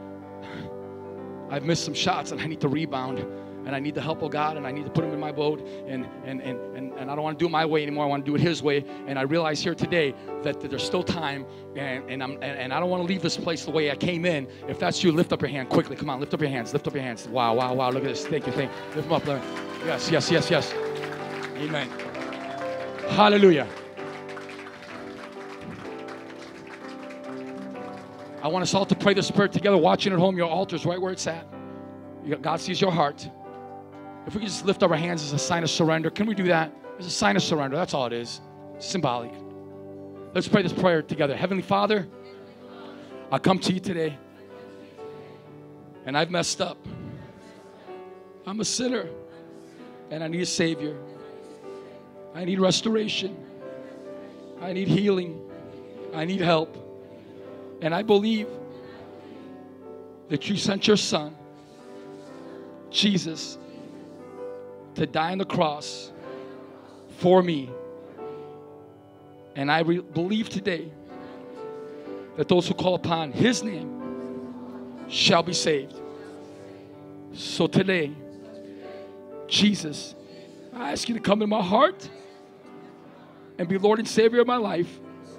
I've missed some shots and I need to rebound and I need the help of God and I need to put him in my boat and I don't want to do it my way anymore. I want to do it his way. And I realize here today that there's still time and I don't want to leave this place the way I came in. If that's you, lift up your hand quickly. Come on, lift up your hands. Lift up your hands. Wow, wow, wow. Look at this. Thank you. Lift them up. Yes, yes, yes, yes. Amen. Hallelujah. I want us all to pray the Spirit together, watching at home. Your altar's right where it's at. God sees your heart. If we could just lift up our hands as a sign of surrender. Can we do that? It's a sign of surrender. That's all it is. It's symbolic. Let's pray this prayer together. Heavenly Father, I come to you today. And I've messed up. I'm a sinner. And I need a Savior. I need restoration. I need healing. I need help. And I believe that you sent your Son, Jesus, to die on the cross for me. And I believe today that those who call upon his name shall be saved. So today, Jesus, I ask you to come in my heart and be Lord and Savior of my life.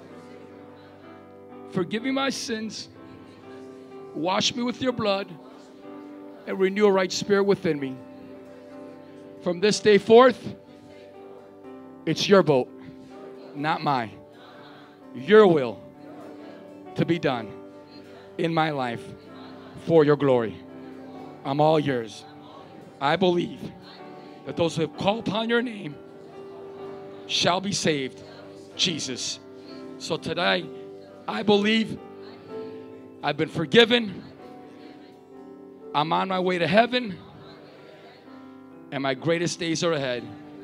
Forgive me my sins. Wash me with your blood and renew a right spirit within me. From this day forth, it's your boat, not mine. Your will to be done in my life for your glory. I'm all yours. I believe that those who have called upon your name shall be saved, Jesus. So today, I believe I've been forgiven. I'm on my way to heaven. And my greatest days are ahead.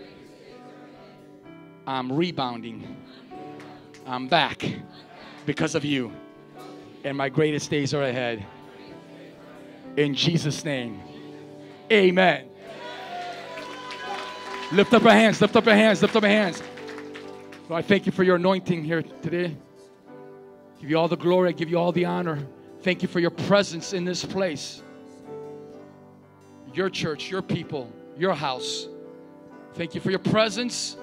I'm rebounding. I'm back because of you. And my greatest days are ahead. In Jesus' name, amen. Lift up your hands, lift up your hands, lift up your hands. Lord, I thank you for your anointing here today. Give you all the glory, I give you all the honor. Thank you for your presence in this place. Your church, your people, your house. Thank you for your presence.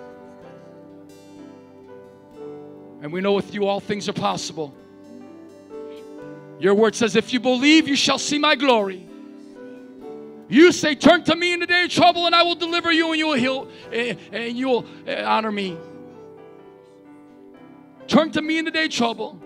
And we know with you all things are possible. Your word says, if you believe, you shall see my glory. You say, turn to me in the day of trouble and I will deliver you and you will heal and you will honor me. Turn to me in the day of trouble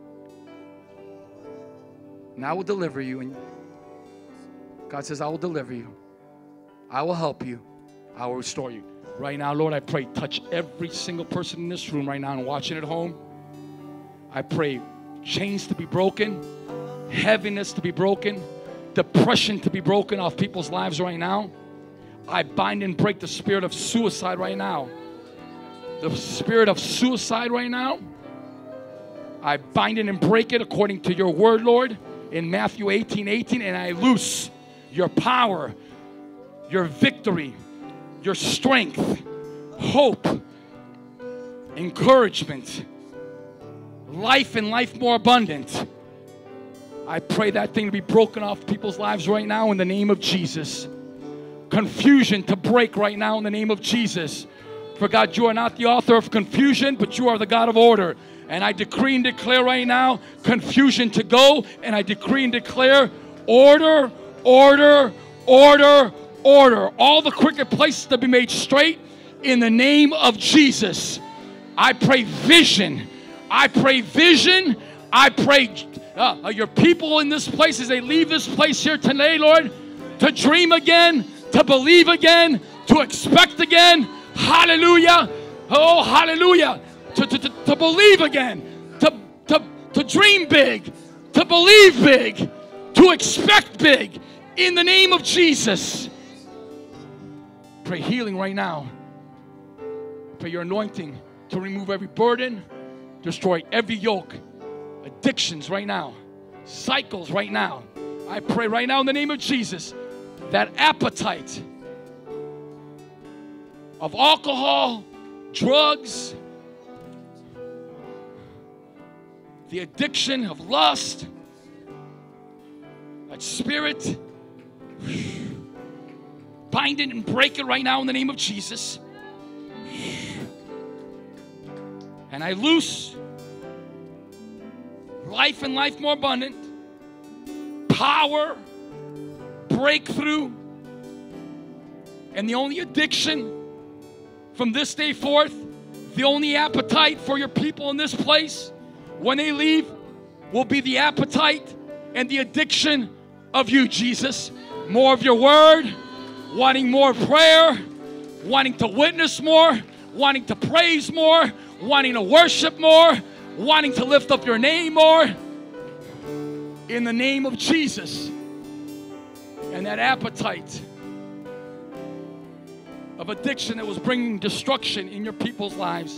and I will deliver you. And God says, I will deliver you. I will help you. I will restore you. Right now, Lord, I pray, touch every single person in this room right now and watching at home. I pray chains to be broken, heaviness to be broken, depression to be broken off people's lives right now. I bind and break the spirit of suicide right now. The spirit of suicide right now. I bind it and break it according to your word, Lord, in Matthew 18:18, and I loose your power, your victory, your strength, hope, encouragement, life and life more abundant. I pray that thing to be broken off people's lives right now in the name of Jesus. Confusion to break right now in the name of Jesus. For God, you are not the author of confusion, but you are the God of order. And I decree and declare right now confusion to go, and I decree and declare order, order, order, order. All the crooked places to be made straight in the name of Jesus. I pray vision. I pray vision. I pray your people in this place as they leave this place here today, Lord, to dream again, to believe again, to expect again. Hallelujah. Oh, hallelujah. To believe again, to dream big, to believe big, to expect big in the name of Jesus. Pray healing right now. Pray your anointing to remove every burden, destroy every yoke, addictions right now, cycles right now. I pray right now in the name of Jesus that appetite of alcohol, drugs, the addiction of lust, that spirit, bind it and break it right now in the name of Jesus. And I loose life and life more abundant, power, breakthrough, and the only addiction from this day forth, the only appetite for your people in this place when they leave will be the appetite and the addiction of you, Jesus. More of your word, wanting more prayer, wanting to witness more, wanting to praise more, wanting to worship more, wanting to lift up your name more. In the name of Jesus. And that appetite of addiction that was bringing destruction in your people's lives,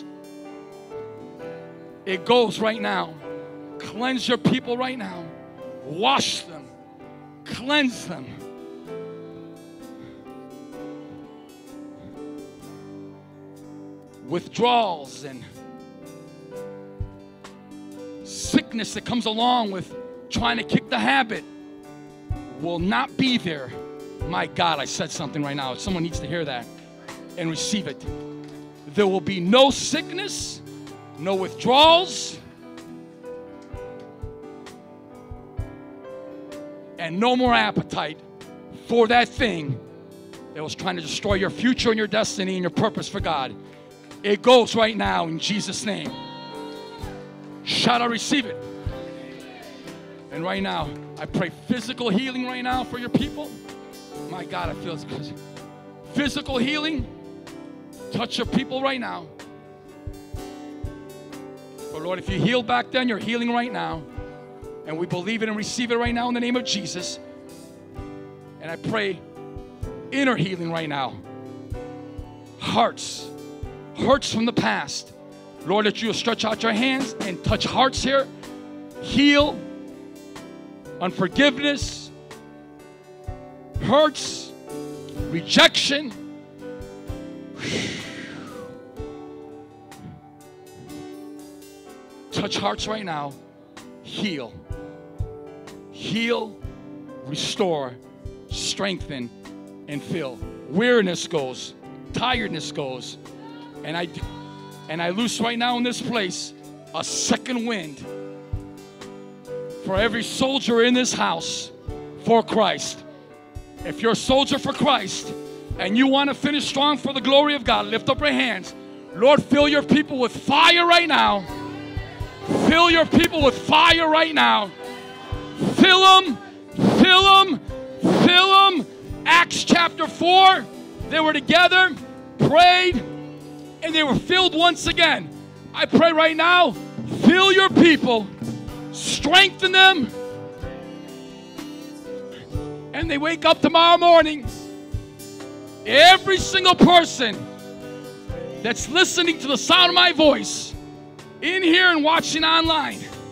it goes right now. Cleanse your people right now. Wash them. Cleanse them. Withdrawals and sickness that comes along with trying to kick the habit will not be there. My God, I said something right now. Someone needs to hear that and receive it. There will be no sickness, no withdrawals, and no more appetite for that thing that was trying to destroy your future and your destiny and your purpose for God. It goes right now in Jesus' name. Shout out, receive it. And right now, I pray physical healing right now for your people. My God, I feel it's good. Physical healing. Touch your people right now. But Lord, if you healed back then, you're healing right now. And we believe it and receive it right now in the name of Jesus. And I pray inner healing right now. Hearts. Hurts from the past. Lord, that you will stretch out your hands and touch hearts here. Heal. Unforgiveness. Hurts. Rejection. Touch hearts right now. Heal. Heal, restore, strengthen, and fill. Weariness goes. Tiredness goes. And I loose right now in this place a second wind for every soldier in this house for Christ. If you're a soldier for Christ and you want to finish strong for the glory of God, lift up your hands. Lord, fill your people with fire right now. Fill your people with fire right now. Fill them, fill them, fill them. Acts chapter 4, they were together, prayed, and they were filled once again. I pray right now, fill your people, strengthen them, and they wake up tomorrow morning. Every single person that's listening to the sound of my voice, in here and watching online,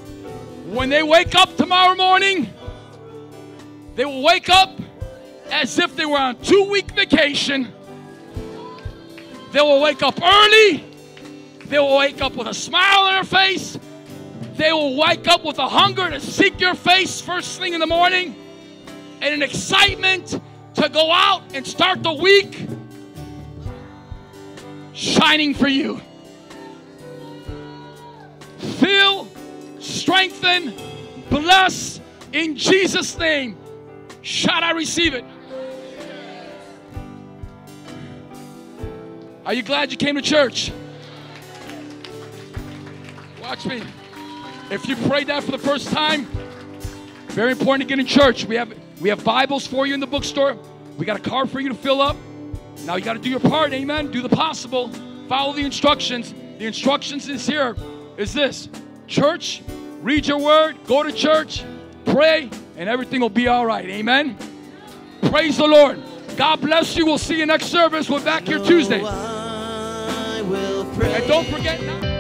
When they wake up tomorrow morning, they will wake up as if they were on a 2-week vacation. They will wake up early. They will wake up with a smile on their face. They will wake up with a hunger to seek your face first thing in the morning and an excitement to go out and start the week shining for you. Fill, strengthen, bless in Jesus' name. Shout, I receive it. Are you glad you came to church? Watch me. If you prayed that for the first time, very important to get in church. We have Bibles for you in the bookstore. We got a card for you to fill up. Now you got to do your part, amen. Do the possible. Follow the instructions. The instructions is here. Is this. Church, read your word, go to church, pray, and everything will be all right. Amen. Praise the Lord. God bless you. We'll see you next service. We're back here Tuesday. And don't forget now.